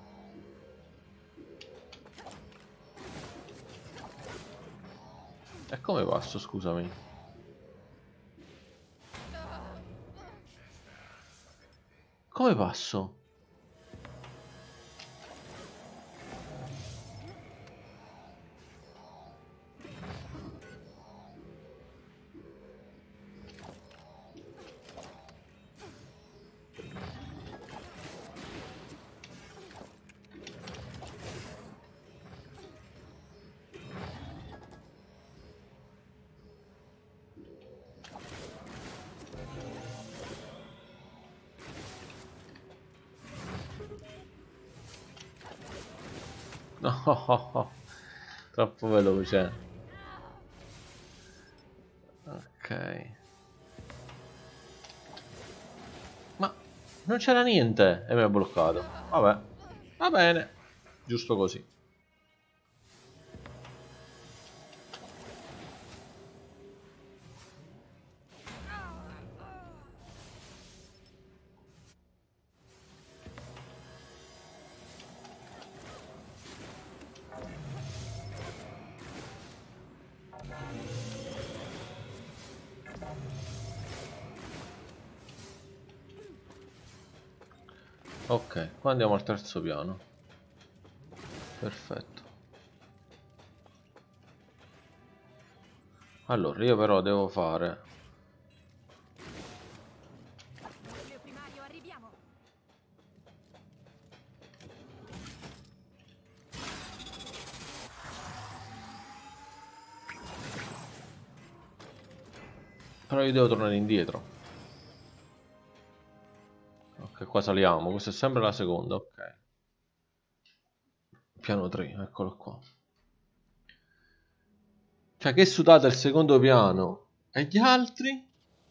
E come passo, scusami? Come passo? No, troppo veloce. Ok. Ma non c'era niente e mi ha bloccato. Vabbè, va bene. Giusto così. Ok, qua andiamo al terzo piano. Perfetto. Allora, io però devo fare... Nucleo primario, arriviamo. Però io devo tornare indietro. Ok, qua saliamo. Questa è sempre la seconda, ok. Piano 3, eccolo qua. Cioè, che sudate il secondo piano. E gli altri?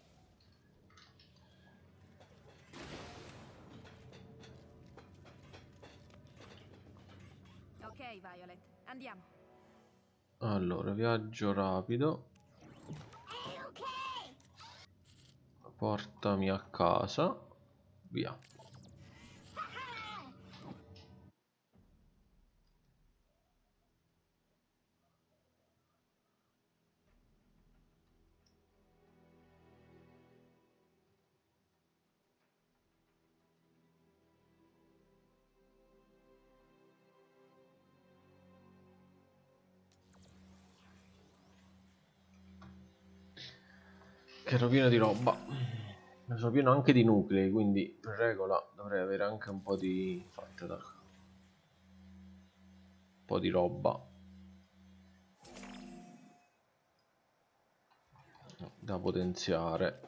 Ok, Violet, andiamo. Allora, viaggio rapido. Portami a casa. Via. Che ero pieno di roba. Sono pieno anche di nuclei, quindi in regola dovrei avere anche un po' di... fatte da... un po' di roba da potenziare.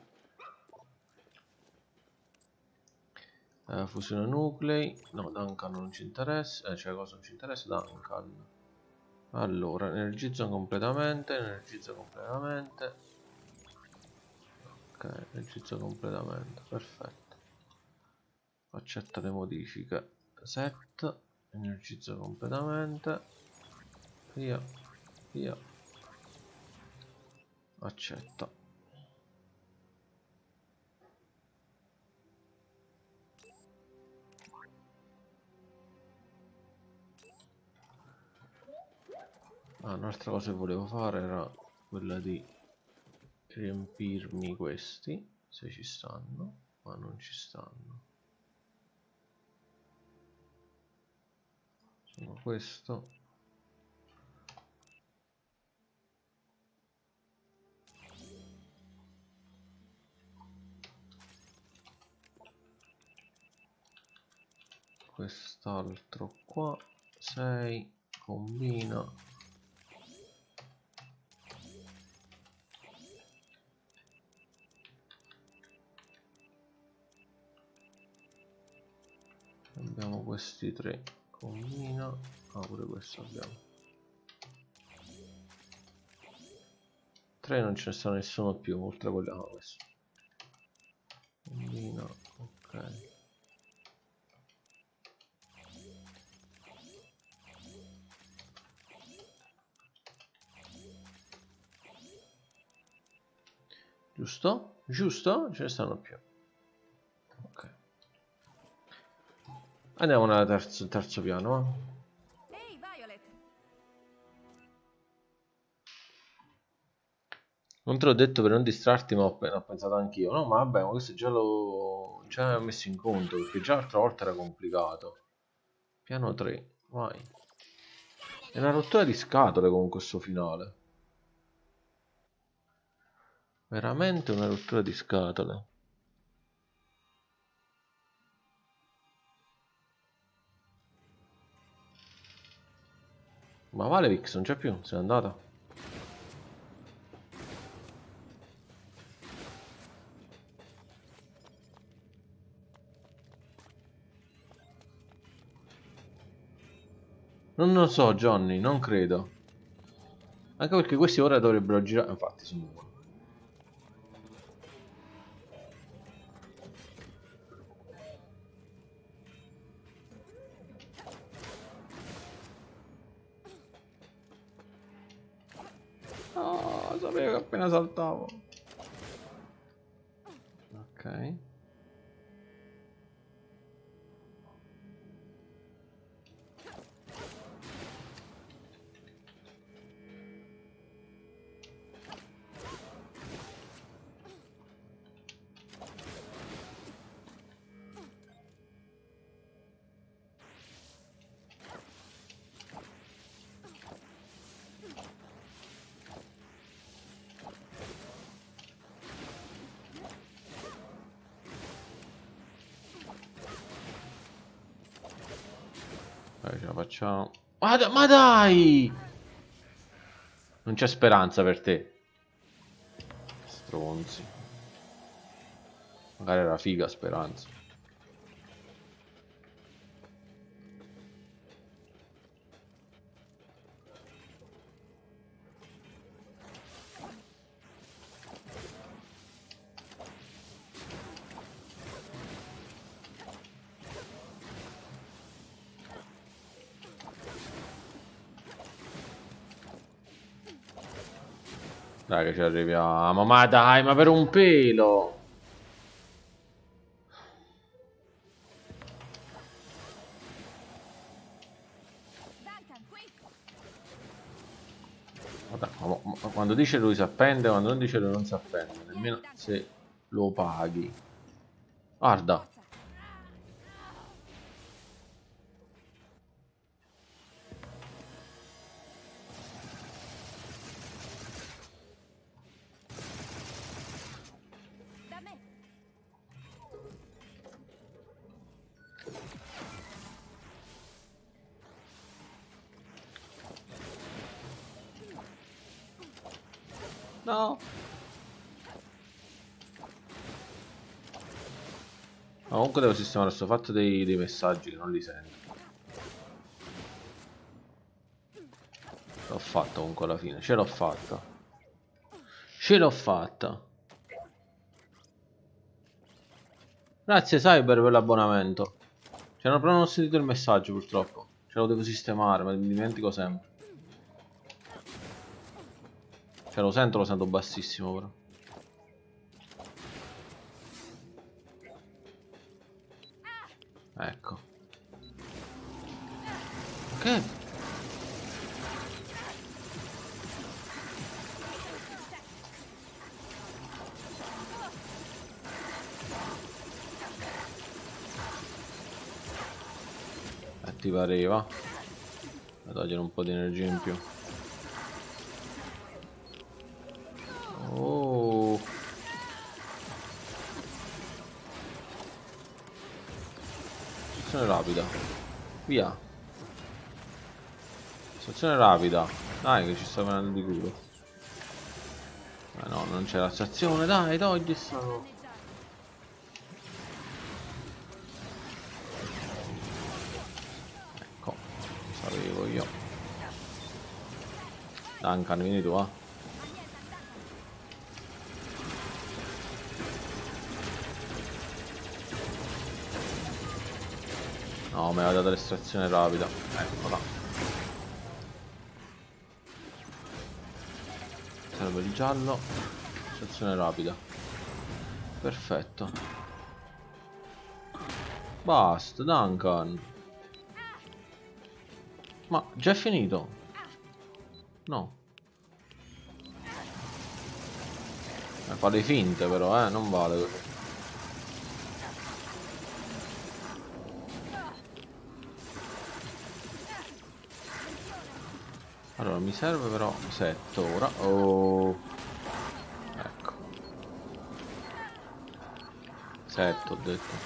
Fusione nuclei. No, Duncan non ci interessa. Cioè, cosa non ci interessa? Duncan. Allora, energizza completamente. Energizza completamente. Ok, energizza completamente. Perfetto. Accetta le modifiche. Set. Energizza completamente. Via. Via. Accetta. Un'altra cosa che volevo fare era quella di riempirmi questi, se ci stanno, ma non ci stanno. Sono questo. Quest'altro qua. 6. Combina. Abbiamo questi 3. Combina. Ah, pure questo abbiamo. 3 non ce ne sta nessuno più, oltre a quello. Ah, questo. Combina. Ok. Giusto? Giusto? Ce ne stanno più. Ok. Andiamo nel terzo piano. Ehi, Violet. Non te l'ho detto per non distrarti, ma ho pensato anch'io. No, ma vabbè, ma questo già l'ho messo in conto, perché già l'altra volta era complicato. Piano 3, vai. È una rottura di scatole con questo finale. Veramente una rottura di scatole. Ma Valevix non c'è più, se n'è andata. Non lo so, Johnny, non credo. Anche perché questi ora dovrebbero girare. Infatti sono uno. Oh, sapevo che appena saltavo. Ok. Ce la facciamo. Ma dai! Non c'è speranza per te. Stronzi. Magari era figa speranza. Dai che ci arriviamo. Ma dai, ma per un pelo. Vabbè, ma quando dice lui si appende, quando non dice lui non si appende. Nemmeno se lo paghi. Guarda. No. Ma comunque devo sistemare questo fatto dei messaggi che non li sento. L'ho fatto comunque alla fine. Ce l'ho fatta. Ce l'ho fatta. Grazie Cyber per l'abbonamento. Cioè, non ho sentito il messaggio purtroppo. Ce lo devo sistemare, ma mi dimentico sempre. Cioè, lo sento bassissimo però. Ecco. Che? Ti pareva? Da togliere un po' di energia in più. Oh. Azione rapida. Via. Azione rapida. Dai che ci sta venendo di culo. No, non c'è la stazione, dai, togli sta. Sapevo io. Duncan, vieni tu, No, mi aveva dato l'estrazione rapida. Eccola. Serve il giallo. Estrazione rapida. Perfetto. Basta, Duncan. Ma già è finito? No. Fa le finte però, non vale così. Allora mi serve però 7 ora. Oh. Ecco. 7 ho detto.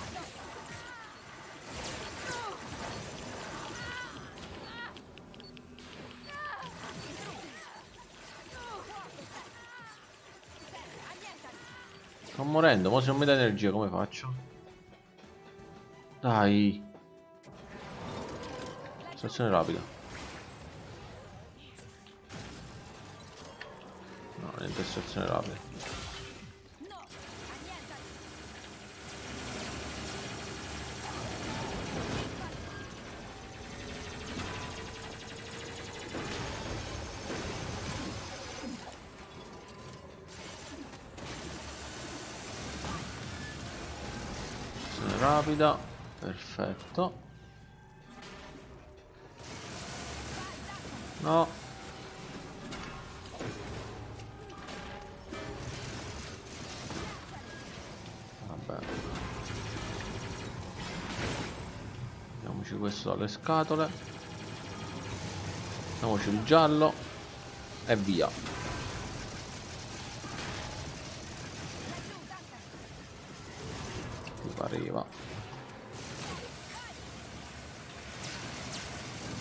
Sto morendo, ma se non mi dà energia come faccio? Dai. Stazione rapida. No, niente stazione rapida. Rapida, perfetto. No. Vabbè. Mettiamoci questo dalle scatole. Mettiamoci il giallo e via. Ti pareva.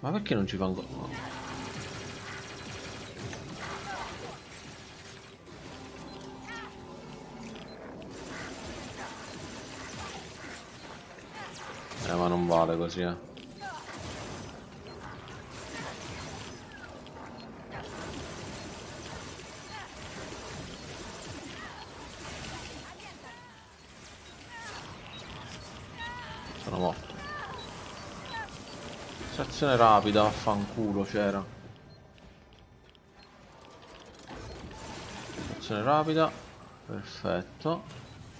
Ma perché non ci fa ancora? Ma non vale così, eh. Sono morto. Estrazione rapida, vaffanculo c'era. Estrazione rapida. Perfetto.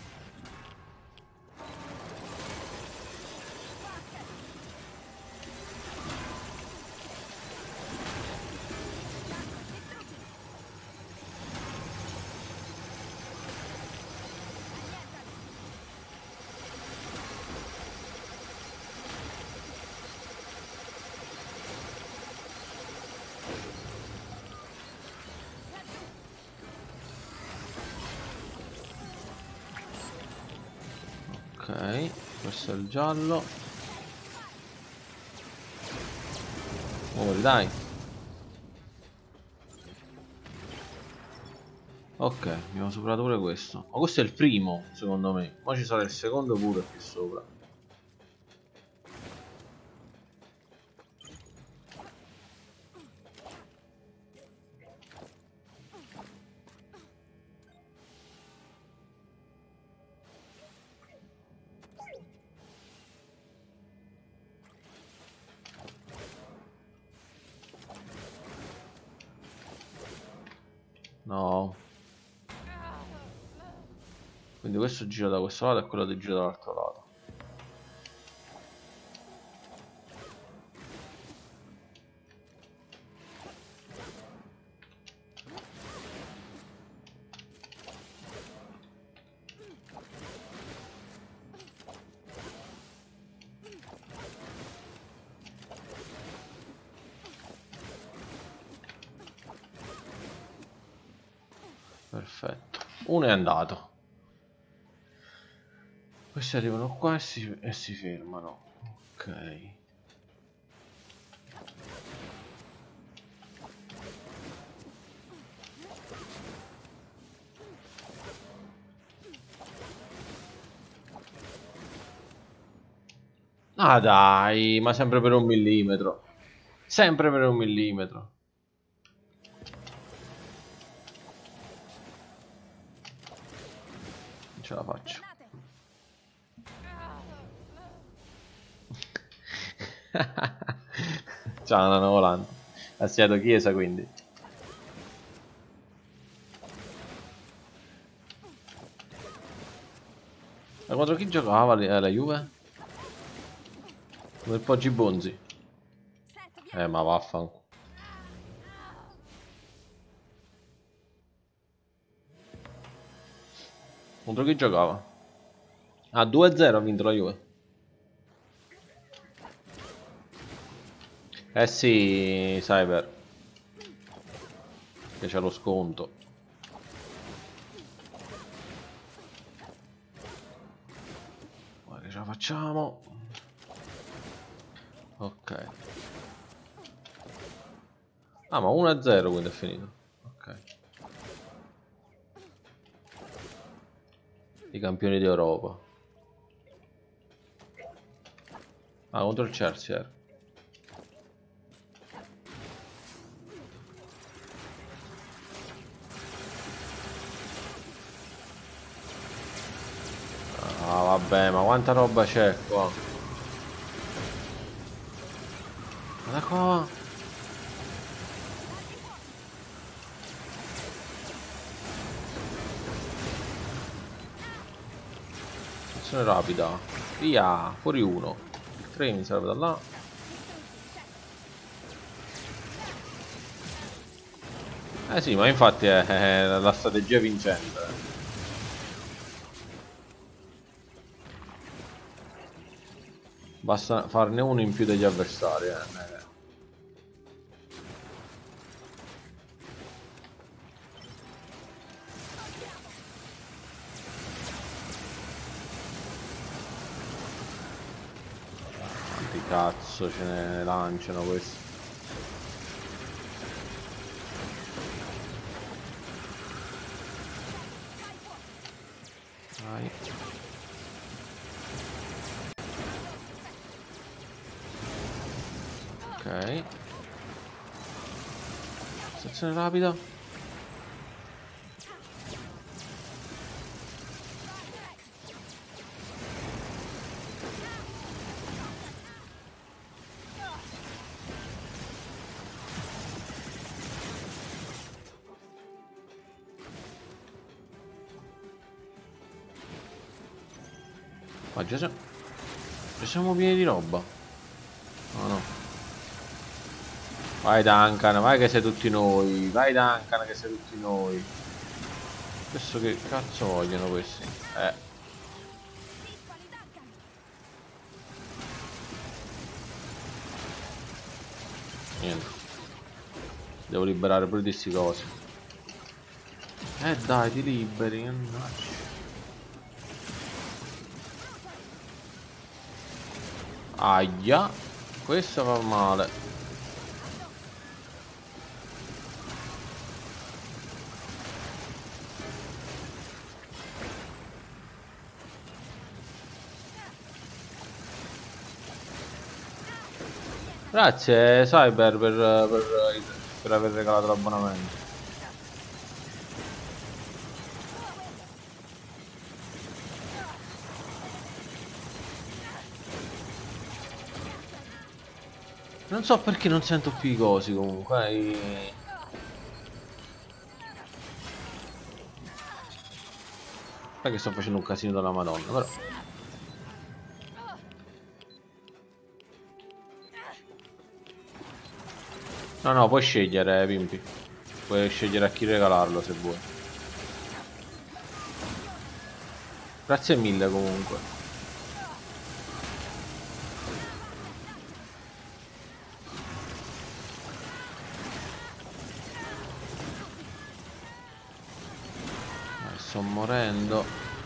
Ok, questo è il giallo. Muori, dai. Ok, abbiamo superato pure questo. Ma questo è il primo, secondo me. Ora ci sarà il secondo pure qui sopra. No. Quindi questo gira da questo lato e quello che gira dall'altro lato. Perfetto. Uno è andato. Questi arrivano qua e si fermano. Ok. Ah dai, ma sempre per 1 millimetro. Sempre per 1 millimetro. Non ce la faccio. Ciao nano volante. Ha studiato chiesa quindi. Ma contro chi giocava la Juve? Come il Poggi Bonzi. Ma vaffanculo. Contro chi giocava? Ah, 2-0 ha vinto la Juve. Eh sì, Cyber. Che c'è lo sconto. Guarda che ce la facciamo. Ok. Ah, ma 1-0 quindi è finito. Ok. I campioni d'Europa. Ah, contro il Chelsea. Ah, vabbè, ma quanta roba c'è qua? Guarda qua. Azione rapida. Via, fuori uno. Il 3 mi serve da là. Eh sì, ma infatti è la strategia vincente. Basta farne uno in più degli avversari. Quanti cazzo ce ne lanciano questi? Vai. Ok. Stazione rapida. Ma già siamo pieni di roba. No, no. Vai Duncan, vai che sei tutti noi. Vai Duncan che sei tutti noi. Adesso che cazzo vogliono questi? Niente. Devo liberare pure di sti cosi. Dai, ti liberi. Mannaggia. Aia, questo fa male. Grazie Cyber per aver regalato l'abbonamento. Non so perché non sento più i cosi comunque. Sai che sto facendo un casino della Madonna, però. No, puoi scegliere, Pimpi. Puoi scegliere a chi regalarlo se vuoi. Grazie mille comunque. Sto morendo.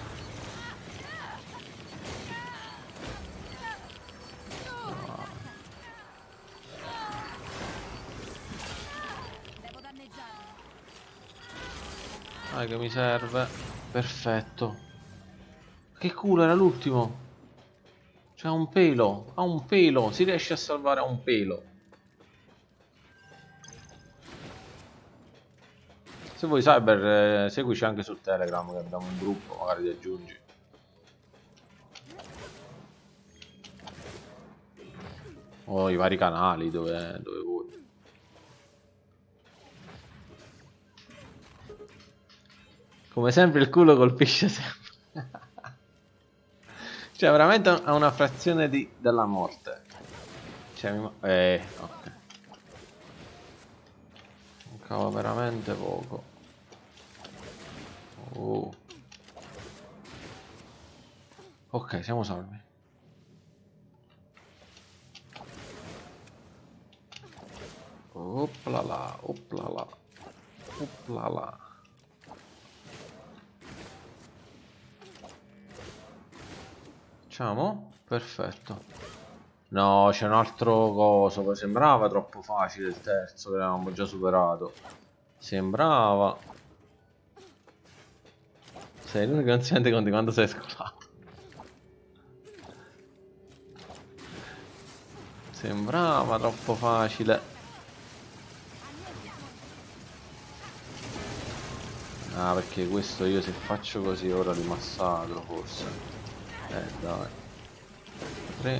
Dai che mi serve. Perfetto. Che culo, era l'ultimo. C'ha un pelo. Ha un pelo. Si riesce a salvare a un pelo. Se vuoi Cyber, seguici anche su Telegram che abbiamo un gruppo, magari ti aggiungi. O i vari canali dove vuoi. Come sempre il culo colpisce sempre. Cioè veramente ha una frazione della morte. Cioè ok. Mancava veramente poco. Ok, siamo salvi. Oplala, oplala, oplala. Facciamo? Perfetto. No, c'è un altro coso. Sembrava troppo facile il terzo che avevamo già superato. Sembrava. Sei l'unico che non si rende conto di quando sei scolato. Sembrava troppo facile. Ah, perché questo io se faccio così ora li massacro forse. Dai. 3.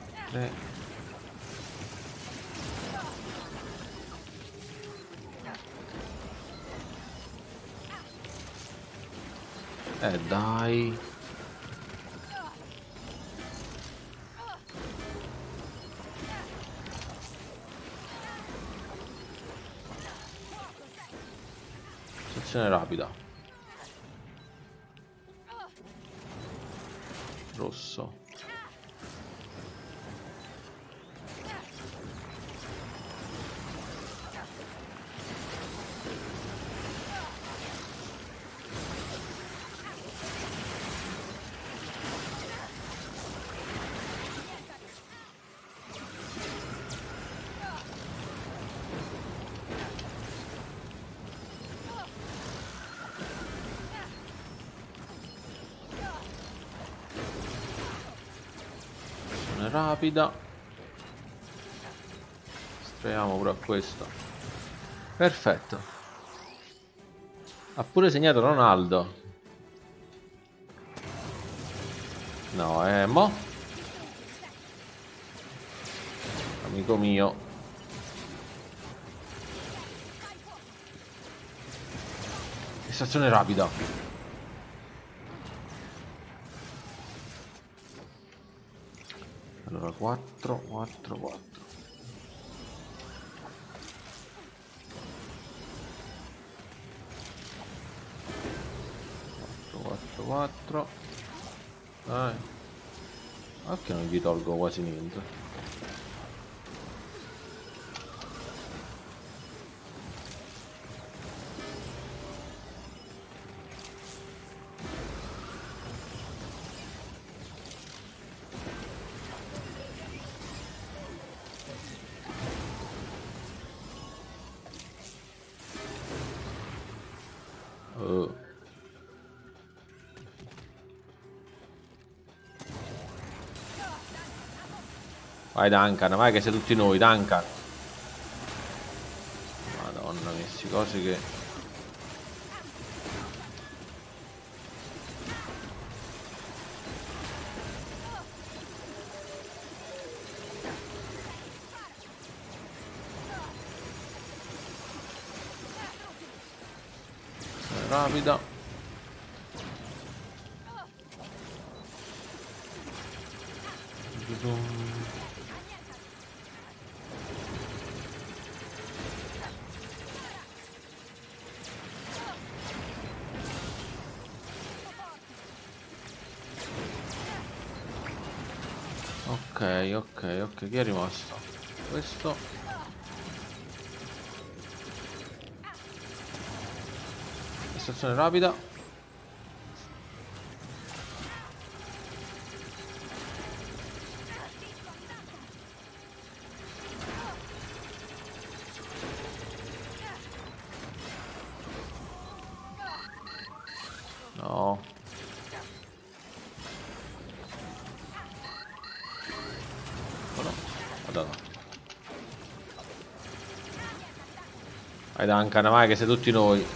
Dai. Sezione rapida. Rosso. rapida. Estraiamo pure a questo. Perfetto. Ha pure segnato Ronaldo. No, mo. Amico mio. Estrazione rapida. Allora 4, 4, 4. 4. Dai. Anche non gli tolgo quasi niente. Vai Duncan, vai che sei tutti noi, Duncan. Madonna, questi cose che... Rapida. Ok, chi è rimasto? Questo. Stazione rapida. No. Vai Duncan, vai che sei tutti noi.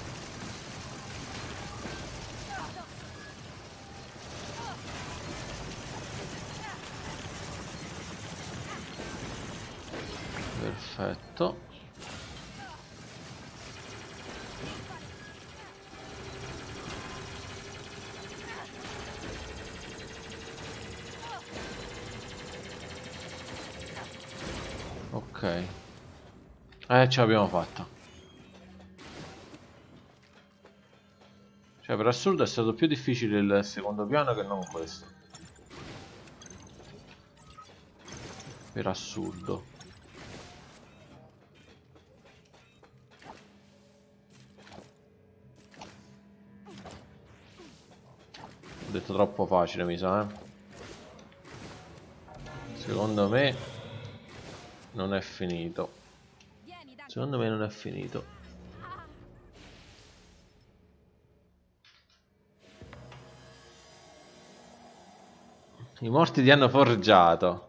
Perfetto. Ok. Ce l'abbiamo fatta. Cioè, per assurdo è stato più difficile il secondo piano che non questo. Per assurdo. Ho detto troppo facile, mi sa, Secondo me non è finito. Secondo me non è finito. I morti ti hanno forgiato.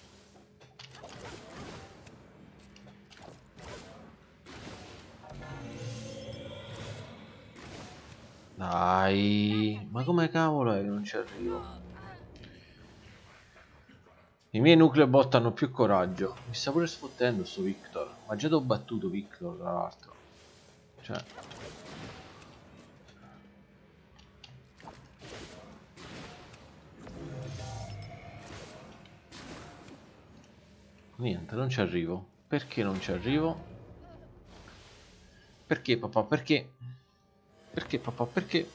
Dai, ma come cavolo è che non ci arrivo? I miei nucleobot hanno più coraggio. Mi sta pure sfottendo sto Victor. Ma già t'ho battuto Victor, tra l'altro. Cioè... Niente, non ci arrivo. Perché non ci arrivo? Perché papà? Perché? Perché papà? Perché?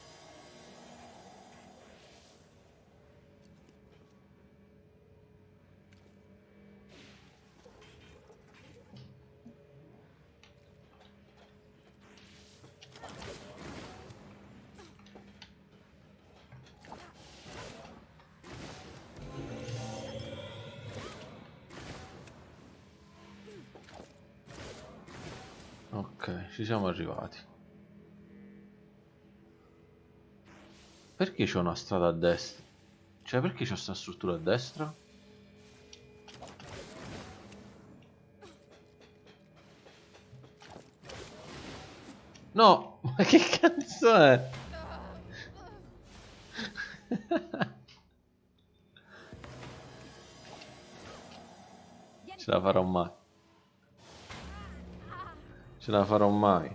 Ok, ci siamo arrivati. Perché c'è una strada a destra? Cioè, perché c'è sta struttura a destra? No, ma che cazzo è? Ce la farò mai. Ce la farò mai.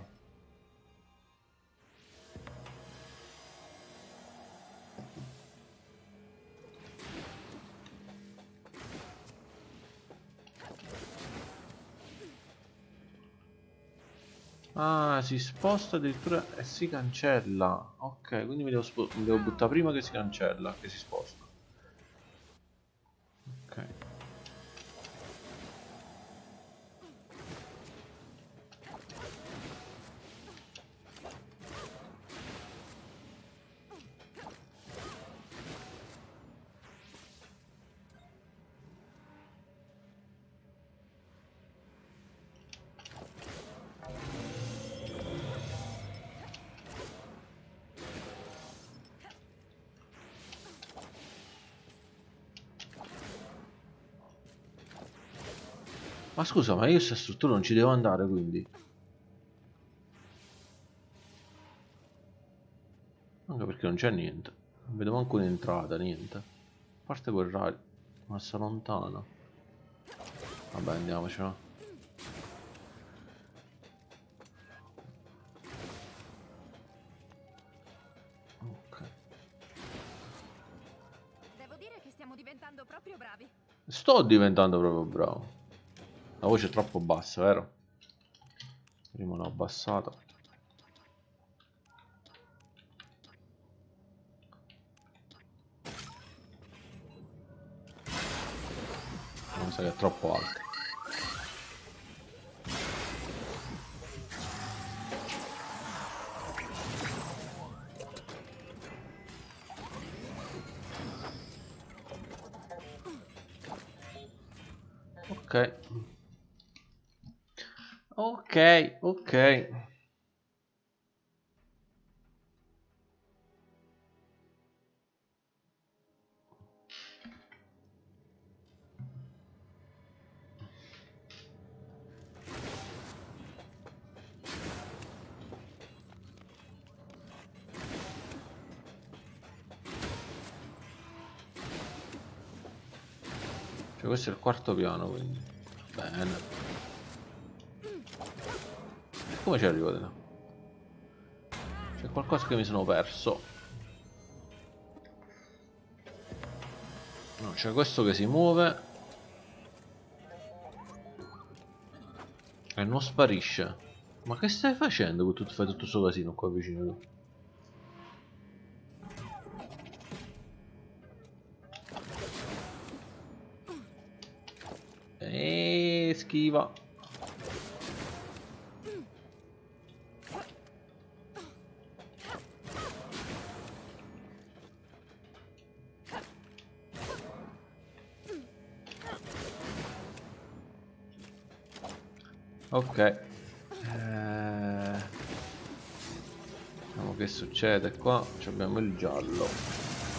Ah, si sposta addirittura e si cancella. Ok, quindi mi devo buttare prima che si cancella, che si sposta. Ok. Ma scusa, ma io questa struttura non ci devo andare, quindi? Anche perché non c'è niente. Non vedo manco un'entrata, niente. A parte quel radio. Ma sta lontano. Vabbè, andiamocela. Ok. Devo dire che stiamo diventando proprio bravi. Sto diventando proprio bravo. La voce è troppo bassa, vero? Prima l'ho abbassata. Non sa che è troppo alta. Ok. Ok, ok. Cioè questo è il quarto piano, quindi. Bene. Come ci arrivo da là? C'è qualcosa che mi sono perso. No, c'è questo che si muove. E non sparisce. Ma che stai facendo? Che tu fai tutto questo casino qua vicino tu? Schiva. Ok. Vediamo che succede qua. Ci abbiamo il giallo.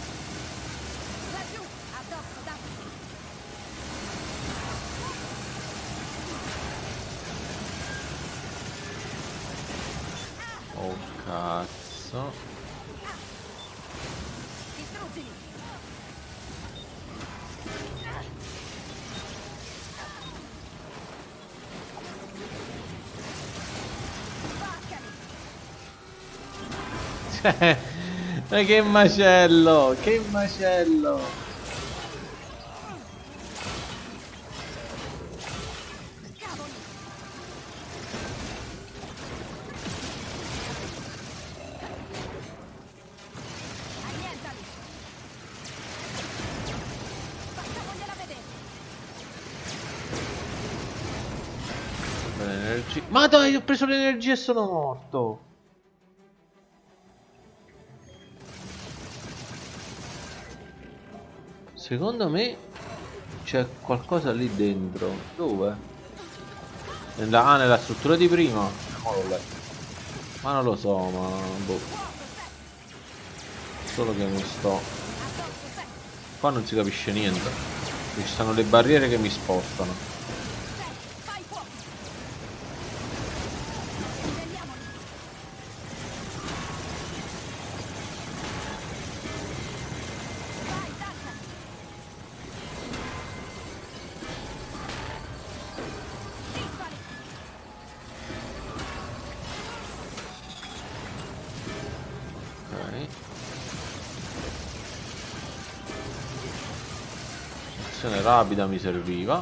Oh cazzo. Ma che macello, che macello. Ma dai, ho preso l'energia e sono morto. Secondo me c'è qualcosa lì dentro. Dove? Nella struttura di prima. Ma non lo so, ma boh. Solo che mi sto. Qua non si capisce niente. Ci stanno le barriere che mi spostano. Azione rapida mi serviva.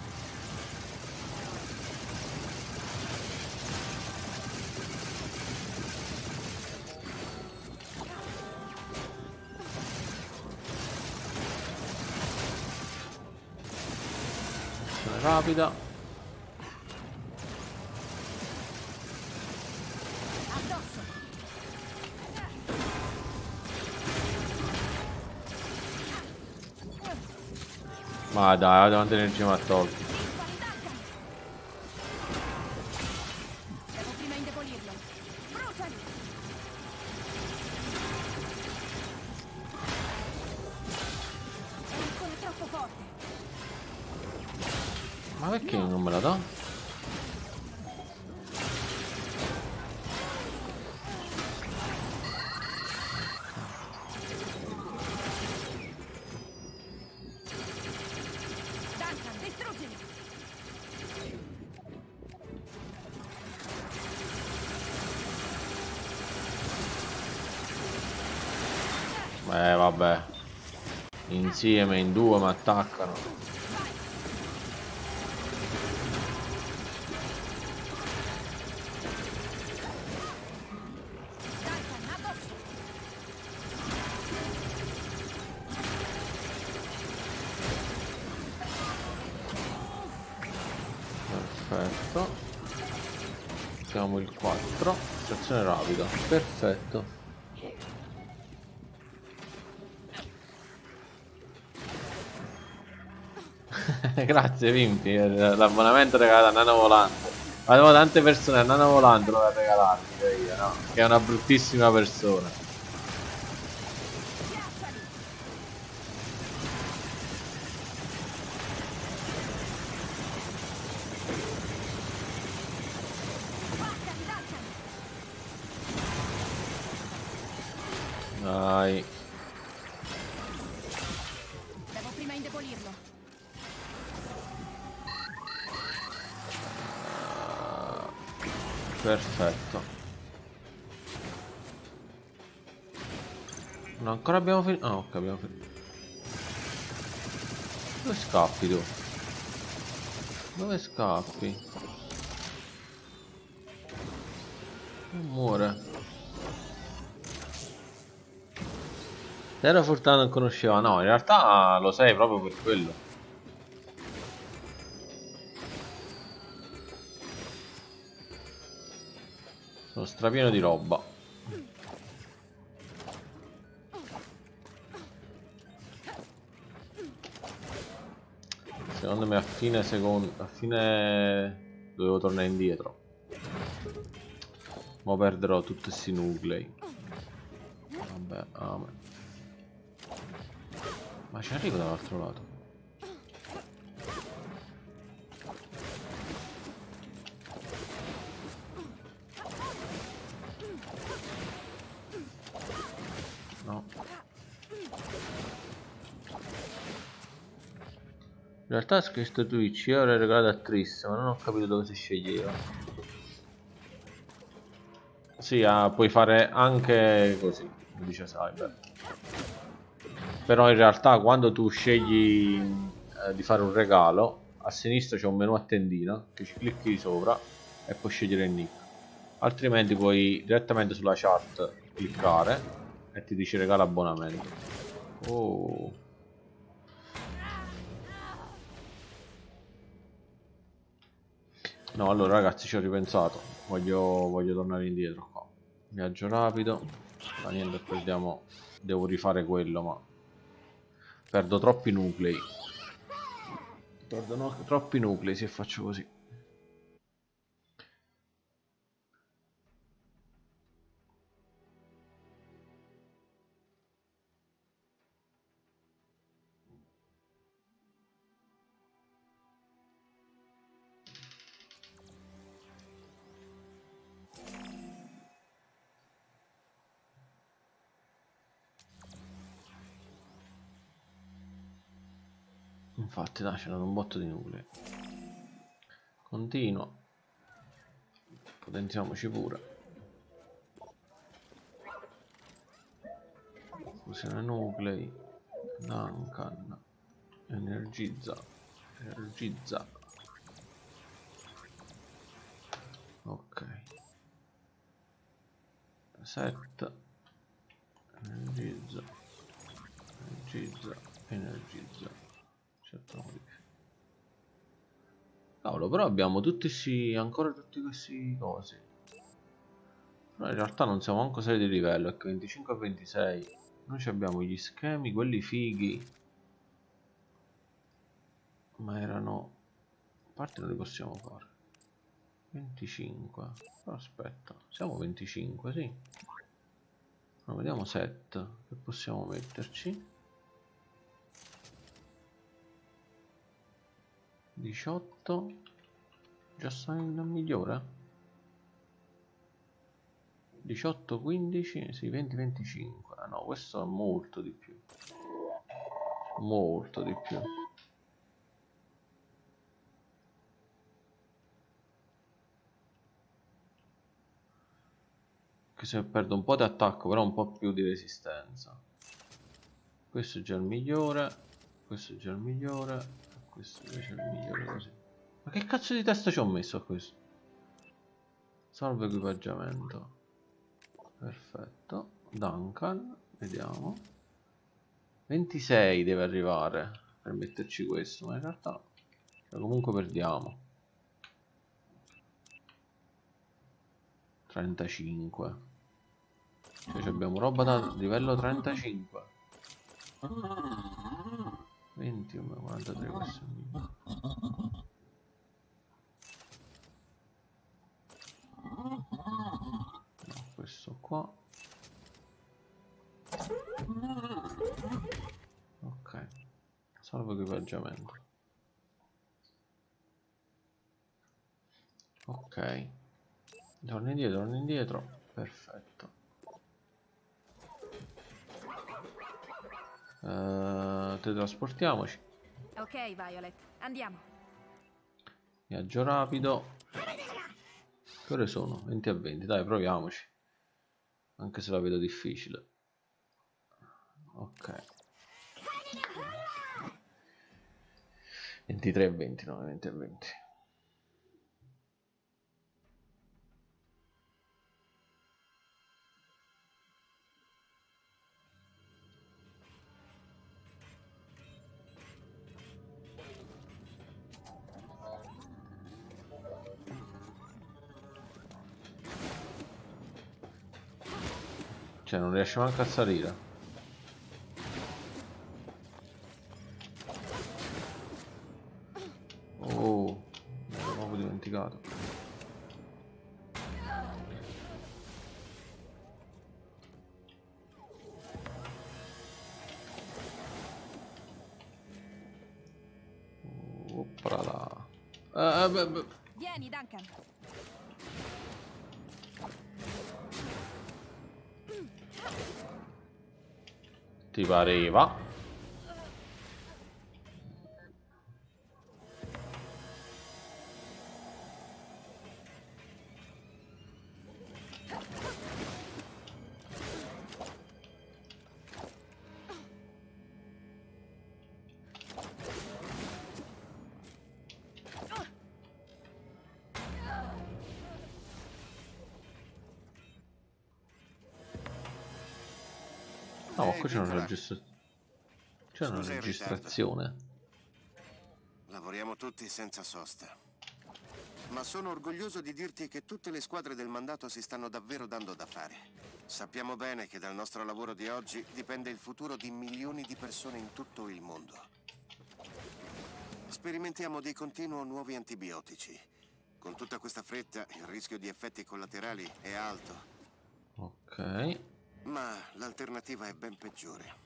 Azione rapida. Ma dai, quanta energia mi ha tolto. Devo prima indebolirlo. Bruciali! È ancora troppo forte. Ma perché non me la dà? Duncan, distruggili! Vabbè. Insieme, in due mi attaccano. Duncan, addosso! Perfetto. Siamo il 4. Azione rapida. Perfetto. Grazie Vimpi per l'abbonamento regalato a Nano Volante. Avevo tante persone a Nano Volante lo regalarmi, io, no? Che è una bruttissima persona. Dai. Devo prima indebolirlo. Perfetto. No, ancora abbiamo finito. Ah, ok, abbiamo finito. Dove scappi tu? Dove scappi? Non muore. Se ero fortunato non conosceva. No, in realtà lo sei proprio per quello. Sono strapieno di roba. Secondo me a fine secondo. A fine dovevo tornare indietro. Ma perderò tutti questi nuclei. Vabbè, amen. Ma ci arrivo dall'altro lato. No. In realtà questo Twitch io avrei regalato a Triss, ma non ho capito dove si sceglieva. Sì, puoi fare anche così, come dice Cyber. Però in realtà quando tu scegli di fare un regalo, a sinistra c'è un menu a tendina che ci clicchi sopra e puoi scegliere il nick. Altrimenti puoi direttamente sulla chat cliccare e ti dice regalo abbonamento. Oh. No, allora ragazzi ci ho ripensato. Voglio tornare indietro qua. Viaggio rapido. Ma niente, perdiamo. Devo rifare quello, ma perdo troppi nuclei. Perdono troppi nuclei se faccio così. Infatti dai, c'erano un botto di nuclei. Continuo. Potenziamoci pure. Fusione nuclei. Duncan. Energizza. Energizza. Ok. Set. Energizza. Energizza. Energizza. Certo modifica. Cavolo, però abbiamo ancora tutti questi cosi. Però in realtà non siamo manco saliti di livello, ecco, 25 a 26. Noi abbiamo gli schemi, quelli fighi. Ma erano... a parte non li possiamo fare. 25. Però aspetta, siamo 25, sì. Ma vediamo set. Che possiamo metterci? 18. Già sta in migliore. 18, 15, sì, 20, 25. Ah no, questo è molto di più. Molto di più. Che se perdo un po' di attacco, però un po' più di resistenza. Questo è già il migliore. Questo è già il migliore. Questo invece è il migliore così. Ma che cazzo di testa ci ho messo a questo? Salvo equipaggiamento. Perfetto. Duncan, vediamo. 26 deve arrivare per metterci questo, ma in realtà comunque perdiamo. 35. Cioè abbiamo roba da livello 35. 21, 43, questo è mio. No, questo qua. Ok. Salvo equipaggiamento. Ok. Torna indietro, torna indietro. Perfetto. Teletrasportiamoci. Ok, Violet, andiamo. Viaggio rapido. Che ore sono? 20 a 20, dai, proviamoci. Anche se la vedo difficile. Ok. 23 a 20, no, 20 a 20. Cioè non riesce manco a salire. Oh, mi ero proprio dimenticato. Oppala. Vieni, Duncan. Ti pareva? No, qui c'è una registrazione. C'è una registrazione. Lavoriamo tutti senza sosta. Ma sono orgoglioso di dirti che tutte le squadre del mandato si stanno davvero dando da fare. Sappiamo bene che dal nostro lavoro di oggi dipende il futuro di milioni di persone in tutto il mondo. Sperimentiamo di continuo nuovi antibiotici. Con tutta questa fretta, il rischio di effetti collaterali è alto. Ok. Ma l'alternativa è ben peggiore.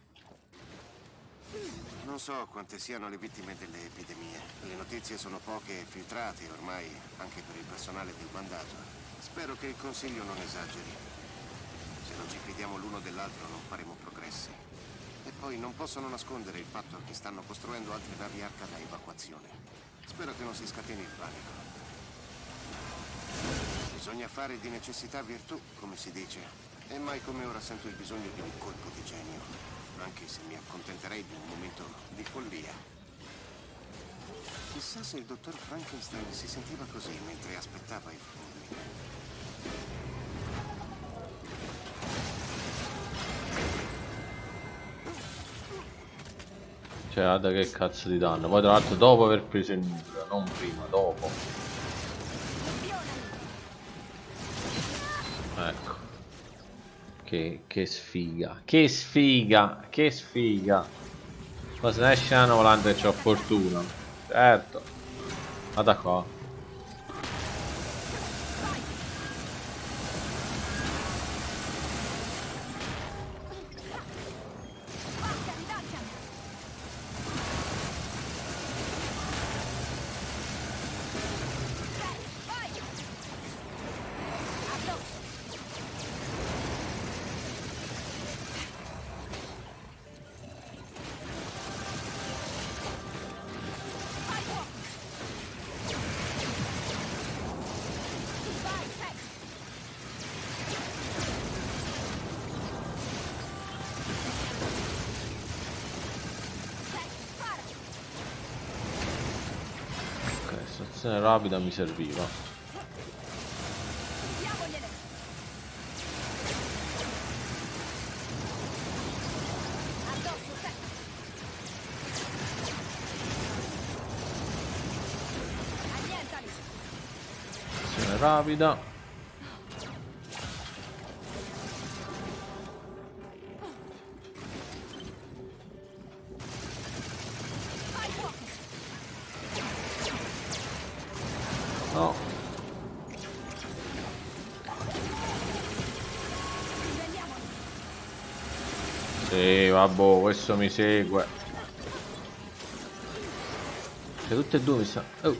Non so quante siano le vittime delle epidemie. Le notizie sono poche e filtrate ormai, anche per il personale del mandato. Spero che il Consiglio non esageri. Se non ci fidiamo l'uno dell'altro non faremo progressi. E poi non possono nascondere il fatto che stanno costruendo altre navi arca da evacuazione. Spero che non si scateni il panico. Bisogna fare di necessità virtù, come si dice. E mai come ora sento il bisogno di un colpo di genio. Anche se mi accontenterei di un momento di follia. Chissà se il dottor Frankenstein si sentiva così mentre aspettava i fulmini. Cioè, guarda che cazzo di danno. Poi tra l'altro dopo aver preso il nucleo, non prima, dopo. Ecco. Che sfiga. Che sfiga. Che sfiga. Ma se ne esce una volante c'ho fortuna. Certo. Vada qua. Rapida mi serviva. Azione rapida. No. Sì, vabbè, questo mi segue. Cioè, tutte e due mi sta... Oh.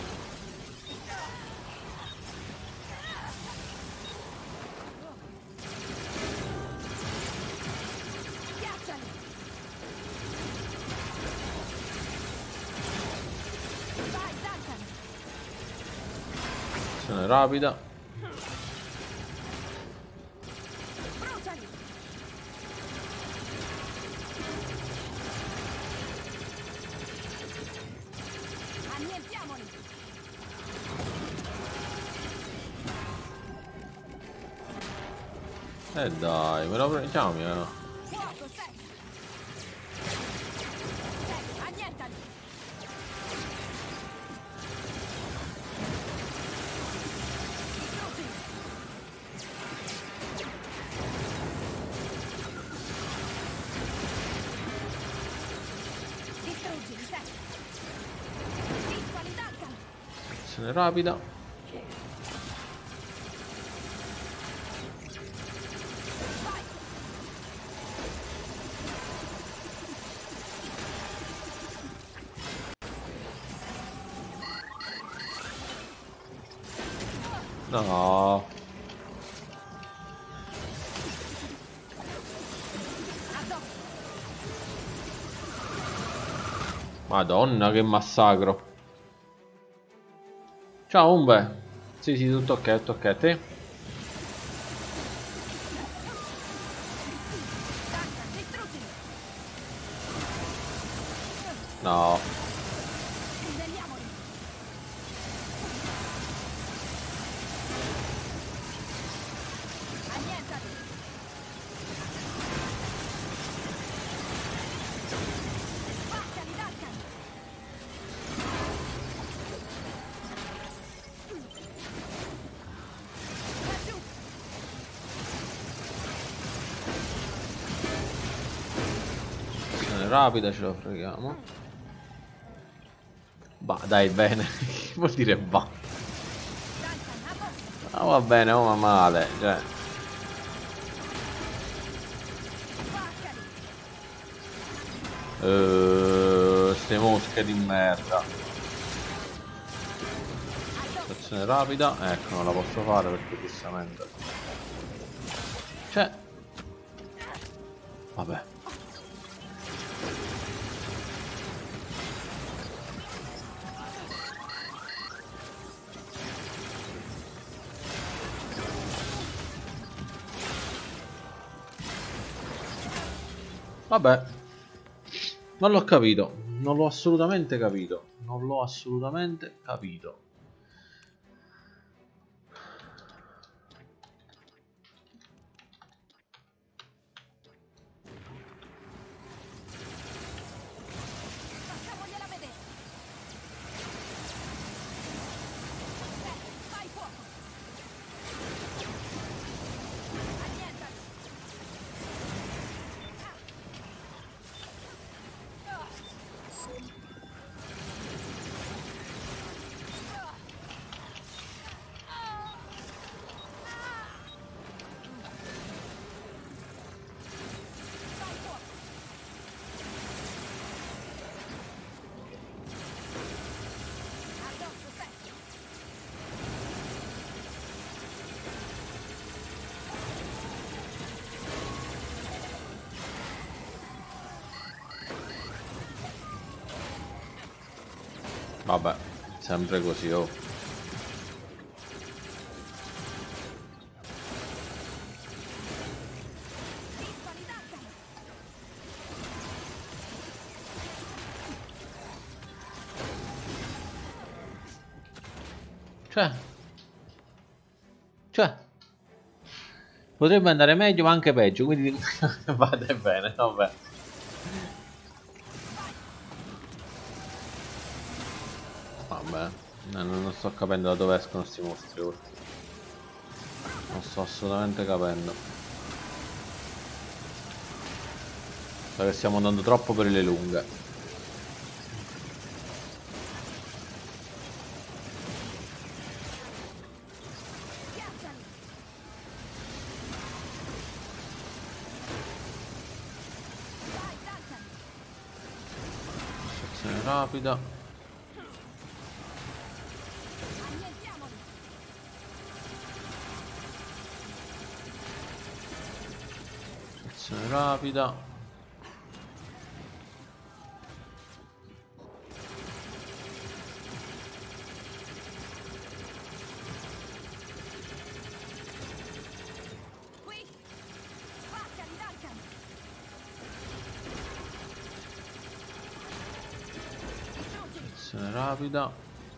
Rapida. Dai, me lo prendiamo. Rapida. No. Madonna, che massacro. Ciao Umbe. Sì, tutto ok, tutto ok. Te? No. Rapida, ce lo freghiamo. Bah, dai, bene. Che vuol dire bah? Ah, va bene, oh, ma male, cioè. Ste mosche di merda. Azione rapida. Ecco, non la posso fare perché giustamente. Cioè. Vabbè. Vabbè, non l'ho capito, non l'ho assolutamente capito, Non l'ho assolutamente capito. Facciamogliela vedere. Fai fuoco. Annientali. Fai fuoco. Addosso, secchio. Vabbè, sempre così, oh. Pistola d'attacco. Cioè, potrebbe andare meglio ma anche peggio, quindi vada bene, vabbè. Vabbè, non sto capendo da dove escono questi mostri ora. Non sto assolutamente capendo. So che stiamo andando troppo per le lunghe. Piazzali. Vai, Duncan. Azione rapida. Annientiamoli. Azione rapida. Qui. Spaccali, Duncan. Distruggi. Azione rapida.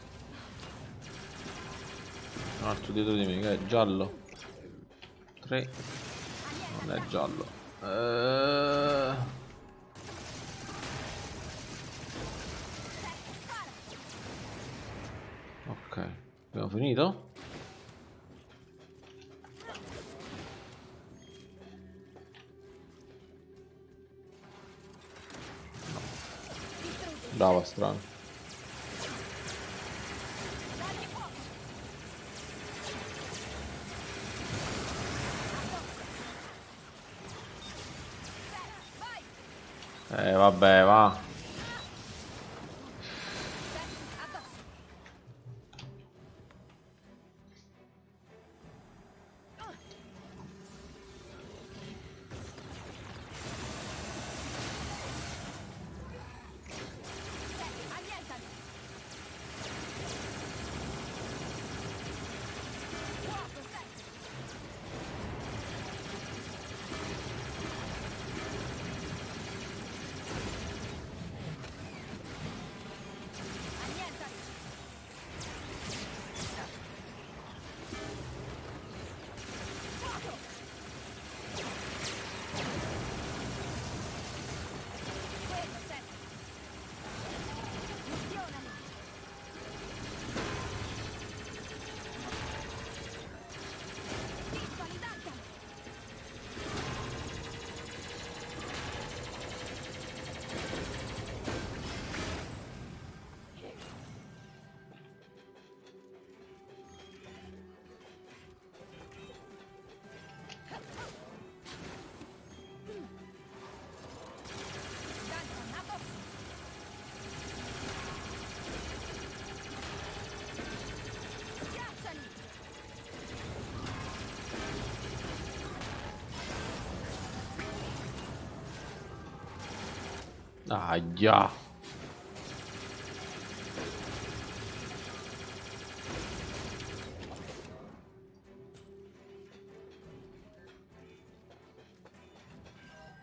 Un altro dietro di me che è giallo. 3. Non è giallo. Ok, abbiamo finito? Brava, strano. Dagli fuoco. Vai. Vabbè, va. Addosso. Annientali. Fuoco, secchio. Annientali. Fuoco. Quello, secchio. Missionali. Pistola Duncan. Duncan, addosso. Piazzali. Ah, già.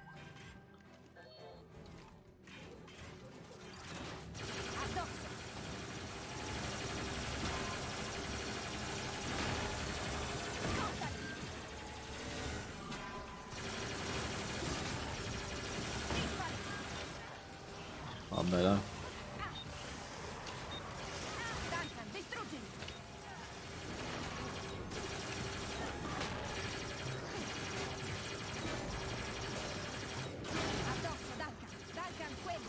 Addosso. Vabbè, dai. Duncan, distruggili! Addosso, Duncan! Duncan, quello!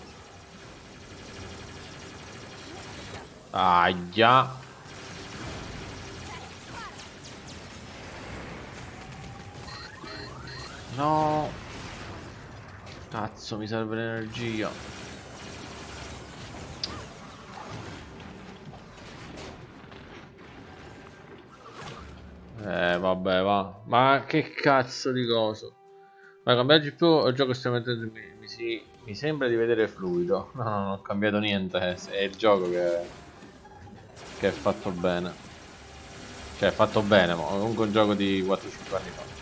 Ahia. No. Cazzo, mi serve l'energia. Vabbè, va. Ma che cazzo di coso? Ma cambiare GPU o gioco stiamo mettendo mi sembra di vedere fluido. No, non ho cambiato niente. È il gioco che è fatto bene. Cioè, è fatto bene, ma comunque un gioco di 4-5 anni fa.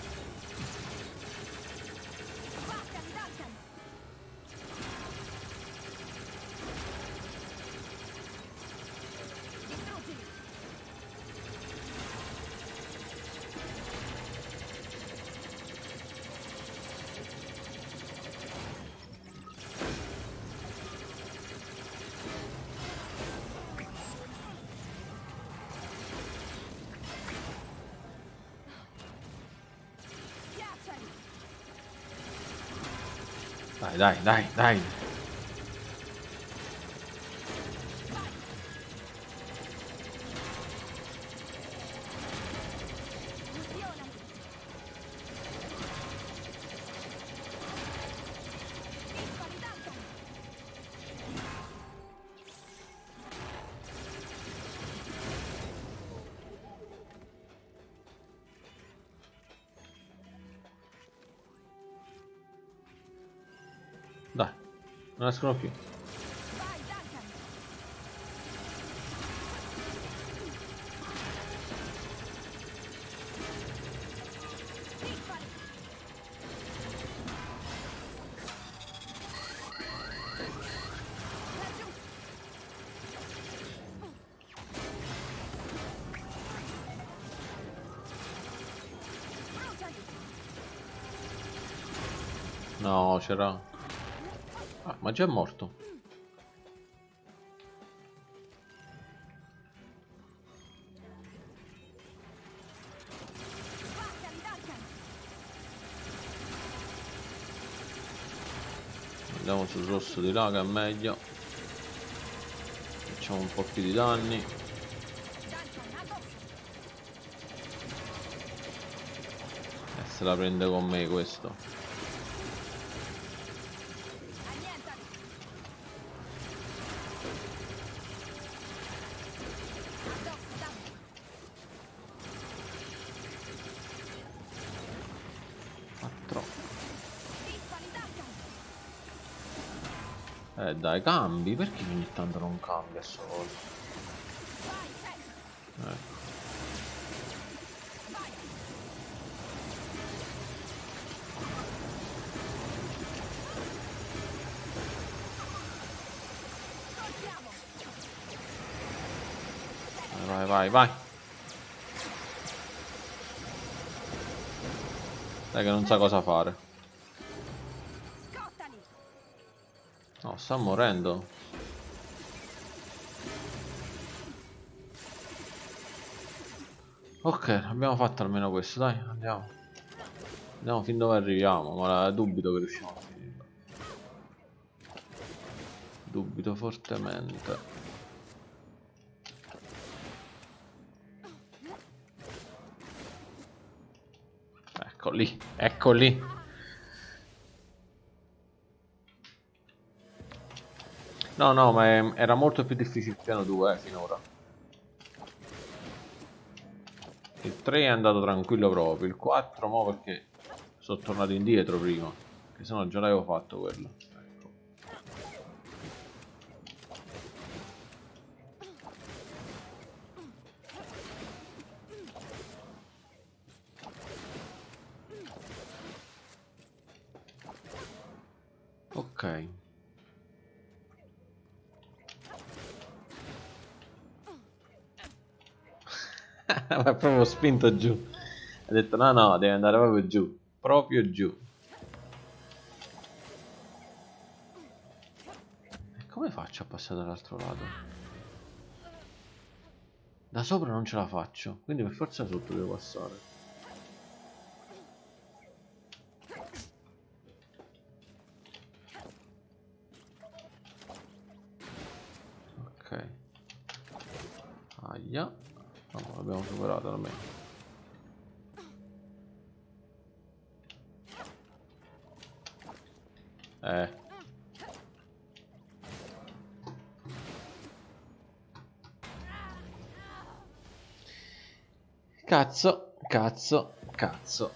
Dai, dai, dai, dai. Dai, non escono più. No, c'era... Ah, ma già è morto. Andiamo sul rosso di là che è meglio. Facciamo un po' più di danni. E se la prende con me questo. Dai, cambi, perché ogni tanto non cambia sto coso? Ecco. Vai, vai, vai. Dai che non sa cosa fare. No, sta morendo. Ok, abbiamo fatto almeno questo, dai, andiamo. Andiamo fin dove arriviamo, ma dubito che riusciamo a finire. Dubito fortemente. Ecco lì, ecco lì. No, no, ma era molto più difficile il piano 2 finora. Il 3 è andato tranquillo proprio, il 4 mo perché sono tornato indietro prima, che se no già l'avevo fatto quello. Ecco. Ok. Ma è proprio spinto giù. Ha detto no no, deve andare proprio giù. Proprio giù. come faccio a passare dall'altro lato? Da sopra non ce la faccio, quindi per forza sotto devo passare. Ok. Aia. No, l'abbiamo superato almeno. Cazzo, cazzo, cazzo.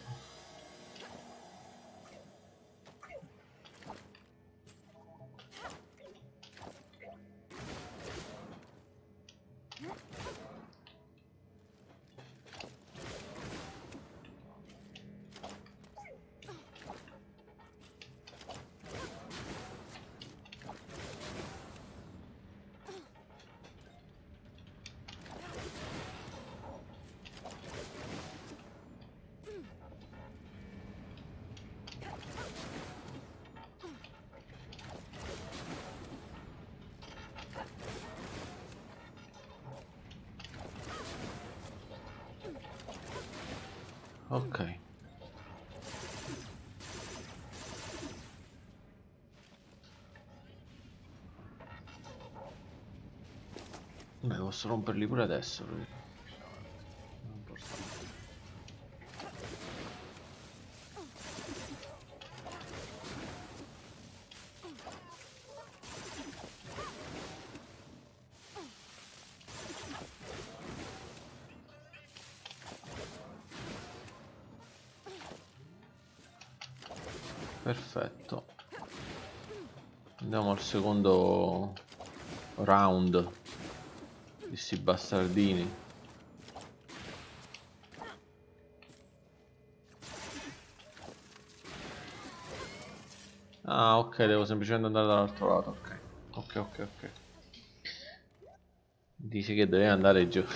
Ok. Beh, posso romperli pure adesso. Non importa. Perfetto. Andiamo al secondo round di sti bastardini. Ah, ok, devo semplicemente andare dall'altro lato. Ok, ok, ok, ok. Dici che devi andare giù.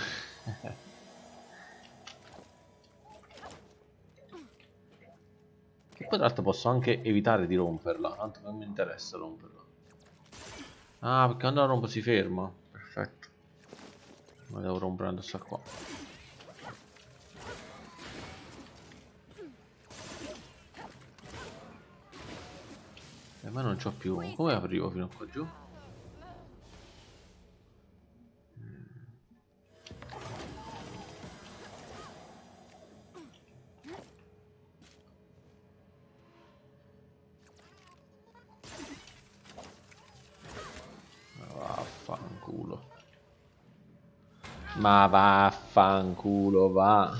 Che poi tra l'altro posso anche evitare di romperla, tanto non mi interessa romperla. Ah, perché quando la rompo si ferma. Perfetto. Ma devo rompere addosso a qua. Ma non c'ho più. Come arrivo fino a qua giù? Vaffanculo. Ma vaffanculo, va.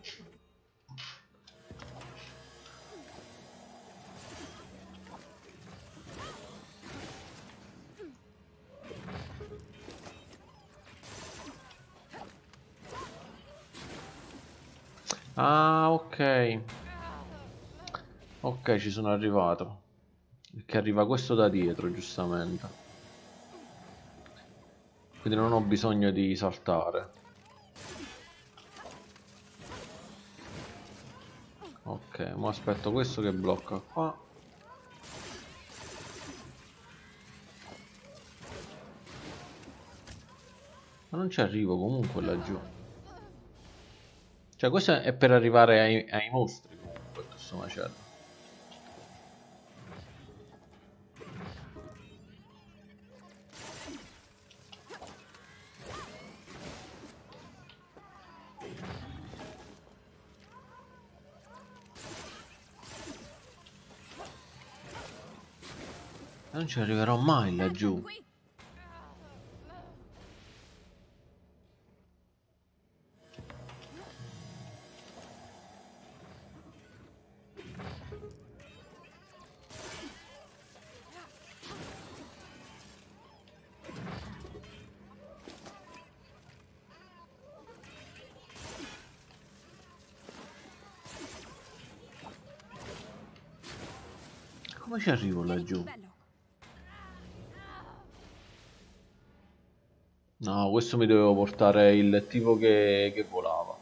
Ah, ok. Ok, ci sono arrivato. Perché arriva questo da dietro, giustamente. Quindi non ho bisogno di saltare. Ok, ma aspetto questo che blocca qua. Ma non ci arrivo comunque laggiù. Cioè questo è per arrivare ai mostri comunque, questo macello. Non ci arriverò mai laggiù. Come ci arrivo laggiù? No, questo mi dovevo portare il tipo che volava.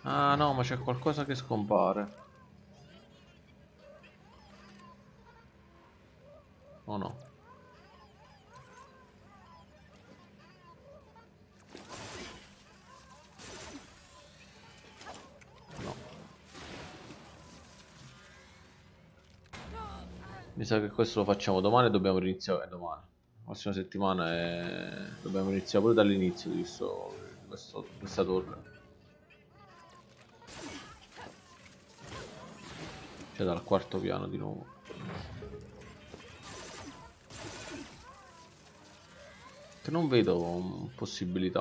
Ah no, ma c'è qualcosa che scompare. Oh no. No. Mi sa che questo lo facciamo domani e dobbiamo iniziare domani. La prossima settimana dobbiamo iniziare pure dall'inizio di questa torre. Cioè dal quarto piano di nuovo. Che non vedo possibilità.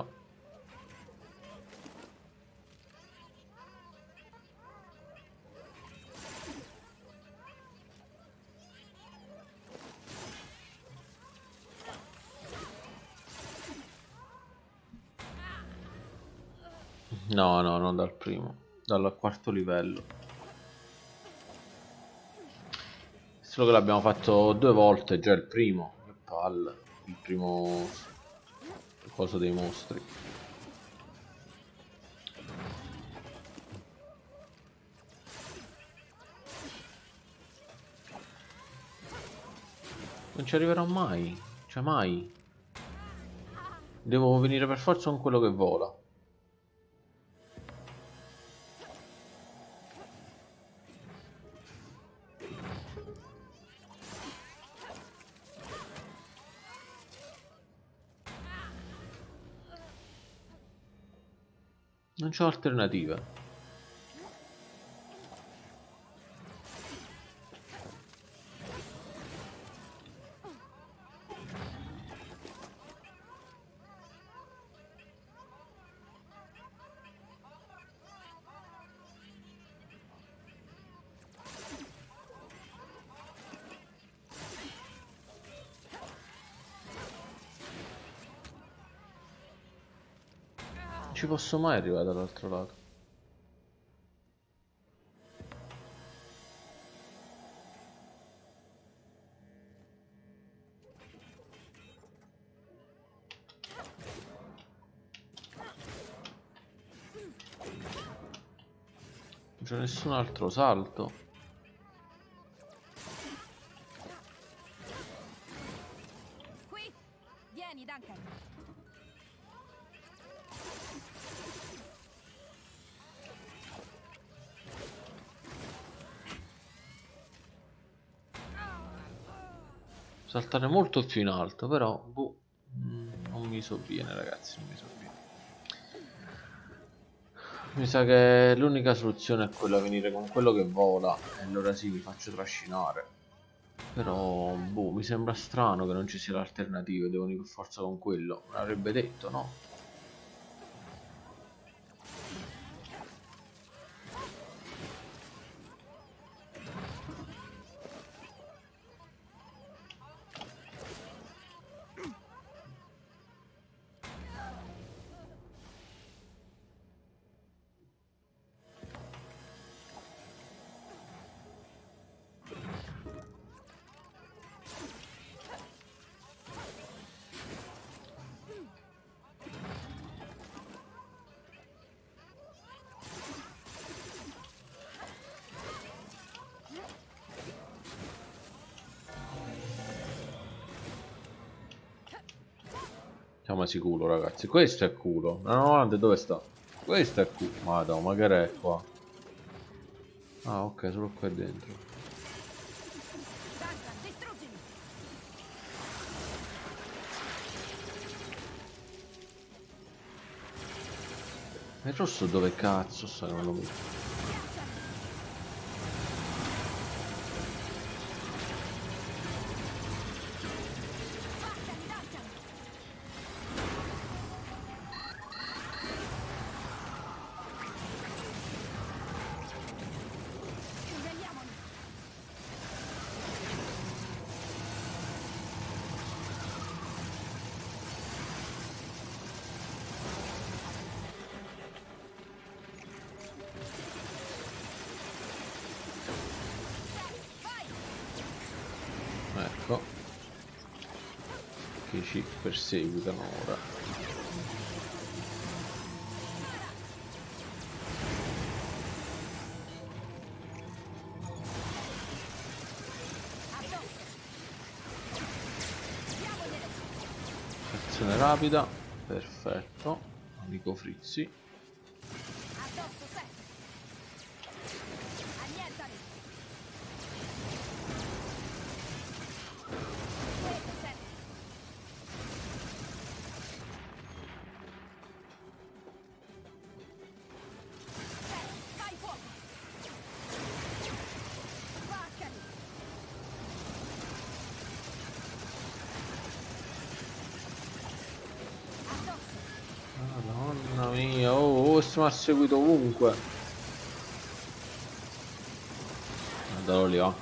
No, no, non dal primo, dal quarto livello. Solo che l'abbiamo fatto 2 volte, già il primo. Che palle, il primo coso dei mostri. Non ci arriverò mai, cioè mai. Devo venire per forza con quello che vola. Non c'ho alternative. Non ci posso mai arrivare dall'altro lato. Non c'è nessun altro salto. Qui, vieni, Duncan. Saltare molto più in alto, però boh, non mi sovviene, ragazzi, non mi sovviene. Mi sa che l'unica soluzione è quella di venire con quello che vola, e allora sì, mi faccio trascinare. Però boh, mi sembra strano che non ci sia l'alternativa, devo venire per forza con quello. Me l'avrebbe detto, no? Siamo sicuro, ragazzi. Questo è culo. La 90 dove sta? Questo è culo. Madonna, magari è qua. Ah, ok, solo qua dentro. Duncan, distruggimi. Ma il rosso dove cazzo sta? Non lo vedo. Ecco, che ci perseguitano ora. Estrazione rapida, perfetto, amico Frizzi. Madonna mia, oh, questo mi ha seguito ovunque. Guardalo lì, va.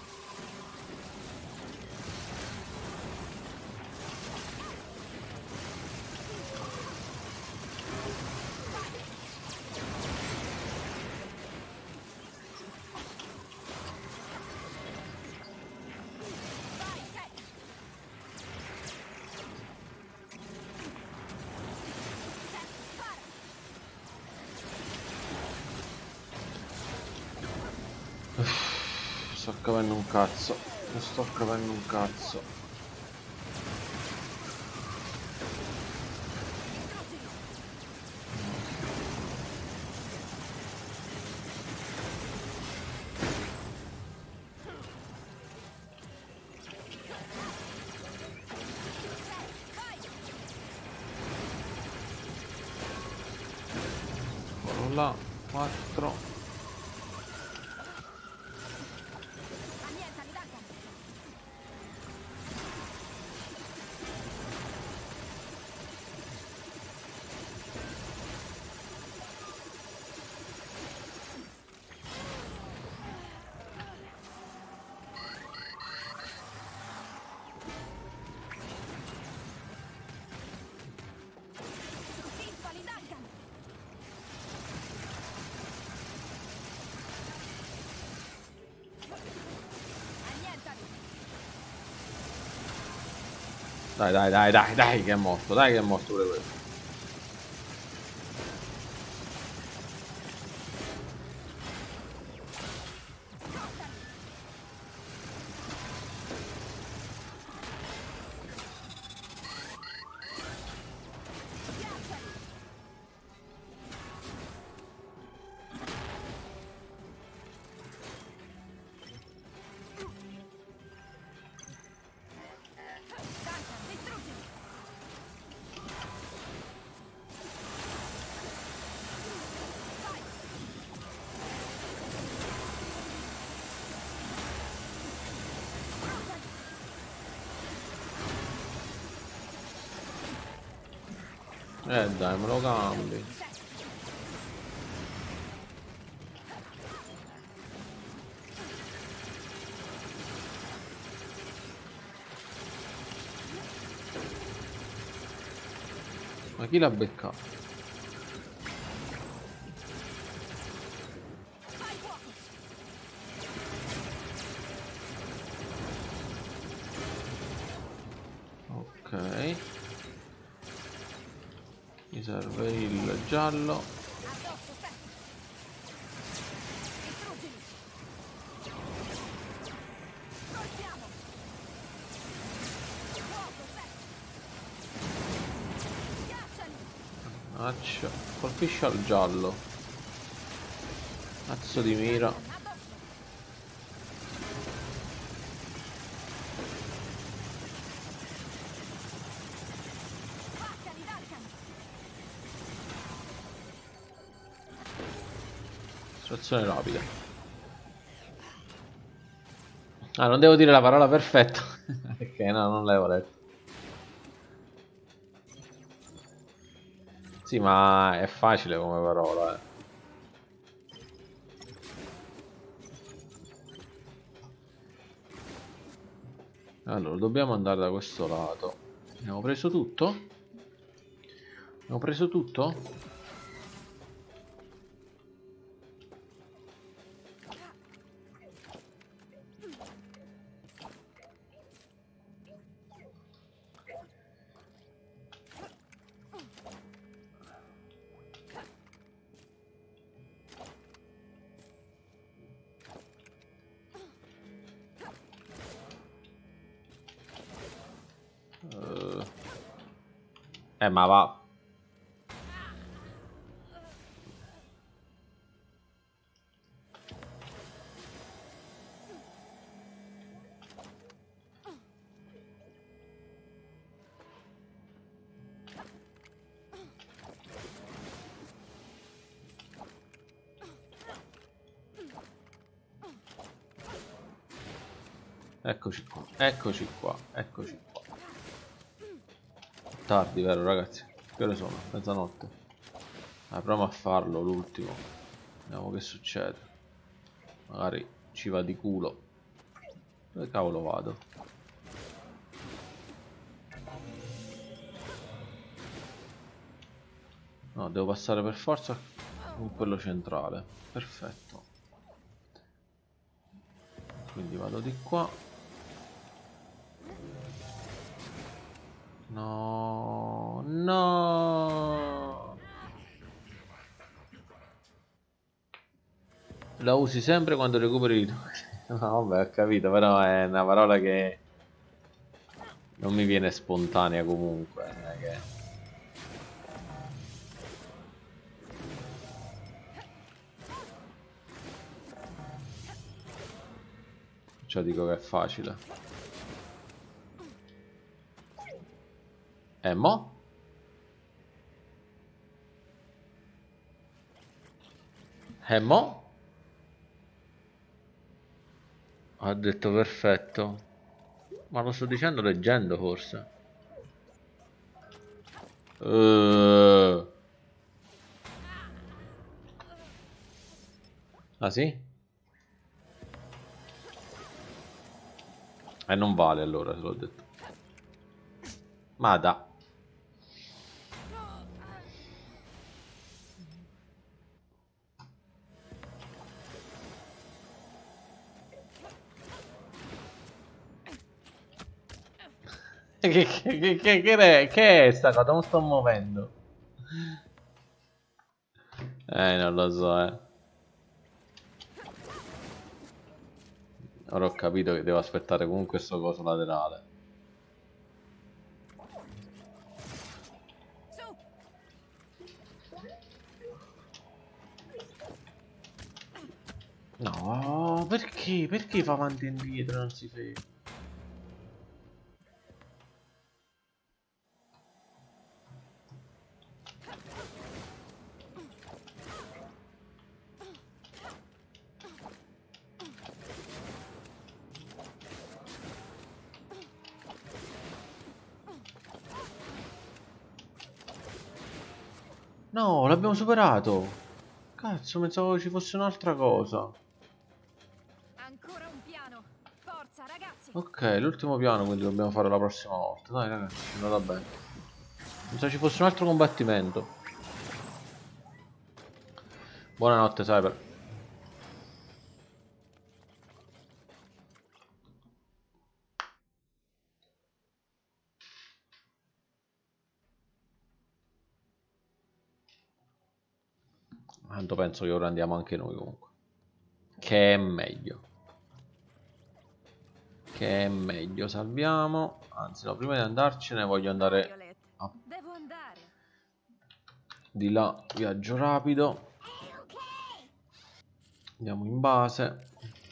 Sto capendo un cazzo, non sto capendo un cazzo. Eccolo là, 4. Dai, che è morto, dai che è morto pure quello. Dai, me lo cambi. Ma chi l'ha beccato? Ok. Mi serve il giallo. Colpisce al giallo. Cazzo di mira. Situazione rapida. Ah, non devo dire la parola perfetta. Perché no, non l'avevo letto. Sì, ma è facile come parola, Allora, dobbiamo andare da questo lato. Abbiamo preso tutto? Abbiamo preso tutto? Ma va. Eccoci qua, eccoci qua, eccoci qua. Tardi, vero ragazzi? Che ore sono? Mezzanotte. Proviamo a farlo l'ultimo. Vediamo che succede. Magari ci va di culo. Dove cavolo vado? No, devo passare per forza con quello centrale. Perfetto. Quindi vado di qua. No, no. La usi sempre quando recuperi i tuoi. No, vabbè, ho capito, però è una parola che non mi viene spontanea comunque. Non è che... Cioè dico che è facile. Mo? Mo? Ha detto perfetto. Ma lo sto dicendo leggendo forse. Ah sì? Non vale allora se l'ho detto. Ma da. Che è sta cosa? Non sto muovendo. Non lo so, Ora ho capito che devo aspettare comunque sto coso laterale. No, perché? Perché fa avanti e indietro? Non si ferma. No, l'abbiamo superato. Cazzo, pensavo ci fosse un'altra cosa. Ancora un piano. Forza, ragazzi. Ok, l'ultimo piano, quindi dobbiamo fare la prossima volta. Dai, ragazzi, è andata bene. Pensavo ci fosse un altro combattimento. Buonanotte, Cyber. Tanto penso che ora andiamo anche noi comunque. Che è meglio. Che è meglio, salviamo. Anzi, no, prima di andarcene voglio andare Devo andare. di là, viaggio rapido. Andiamo in base.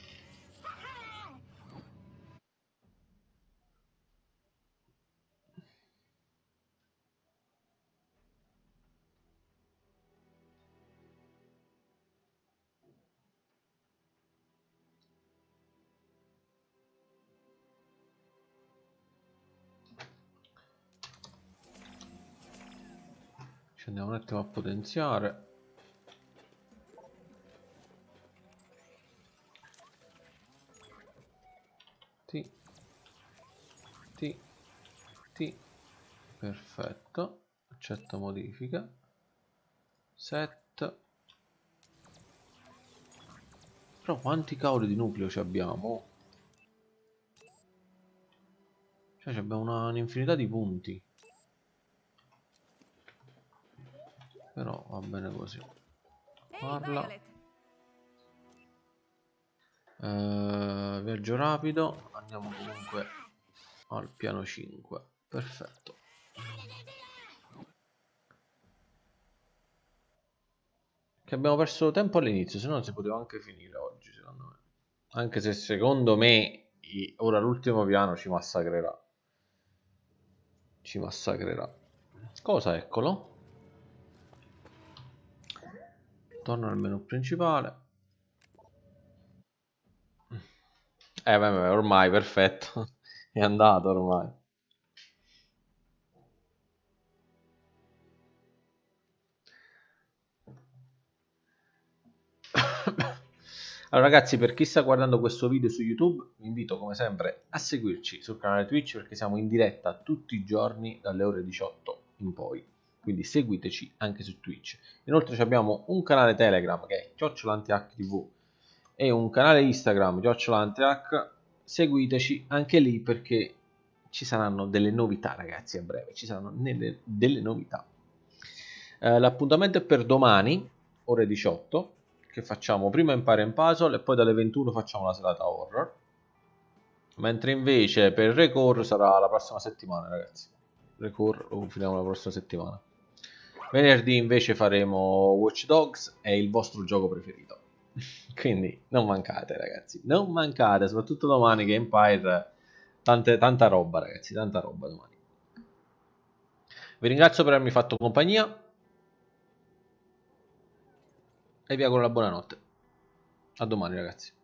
Ci andiamo un attimo a potenziare. T. Perfetto. Accetta modifica. Set. Però quanti cavoli di nucleo ci abbiamo? Cioè abbiamo un'infinità di punti. Però va bene così. Parla. Viaggio rapido. Andiamo comunque al piano 5. Perfetto. che abbiamo perso tempo all'inizio, se no non si poteva anche finire oggi, secondo me. Anche se secondo me ora l'ultimo piano ci massacrerà. Ci massacrerà. Cosa? Eccolo. Torno al menu principale. Vabbè, ormai perfetto. È andato ormai. Allora ragazzi, per chi sta guardando questo video su YouTube, vi invito come sempre a seguirci sul canale Twitch perché siamo in diretta tutti i giorni dalle ore 18 in poi. Quindi seguiteci anche su Twitch. Inoltre abbiamo un canale Telegram che è @AntiHackTV e un canale Instagram @AntiHack. Seguiteci anche lì perché ci saranno delle novità, ragazzi, a breve. Ci saranno delle novità. L'appuntamento è per domani, ore 18. Che facciamo prima Empire and Puzzle e poi dalle 21 facciamo la serata horror, mentre invece per Recore sarà la prossima settimana, ragazzi. Recore lo finiamo la prossima settimana. Venerdì invece faremo Watch Dogs, è il vostro gioco preferito. Quindi non mancate, ragazzi, non mancate, soprattutto domani che Empire, tanta roba, ragazzi, tanta roba domani. Vi ringrazio per avermi fatto compagnia e vi auguro la buonanotte. A domani, ragazzi.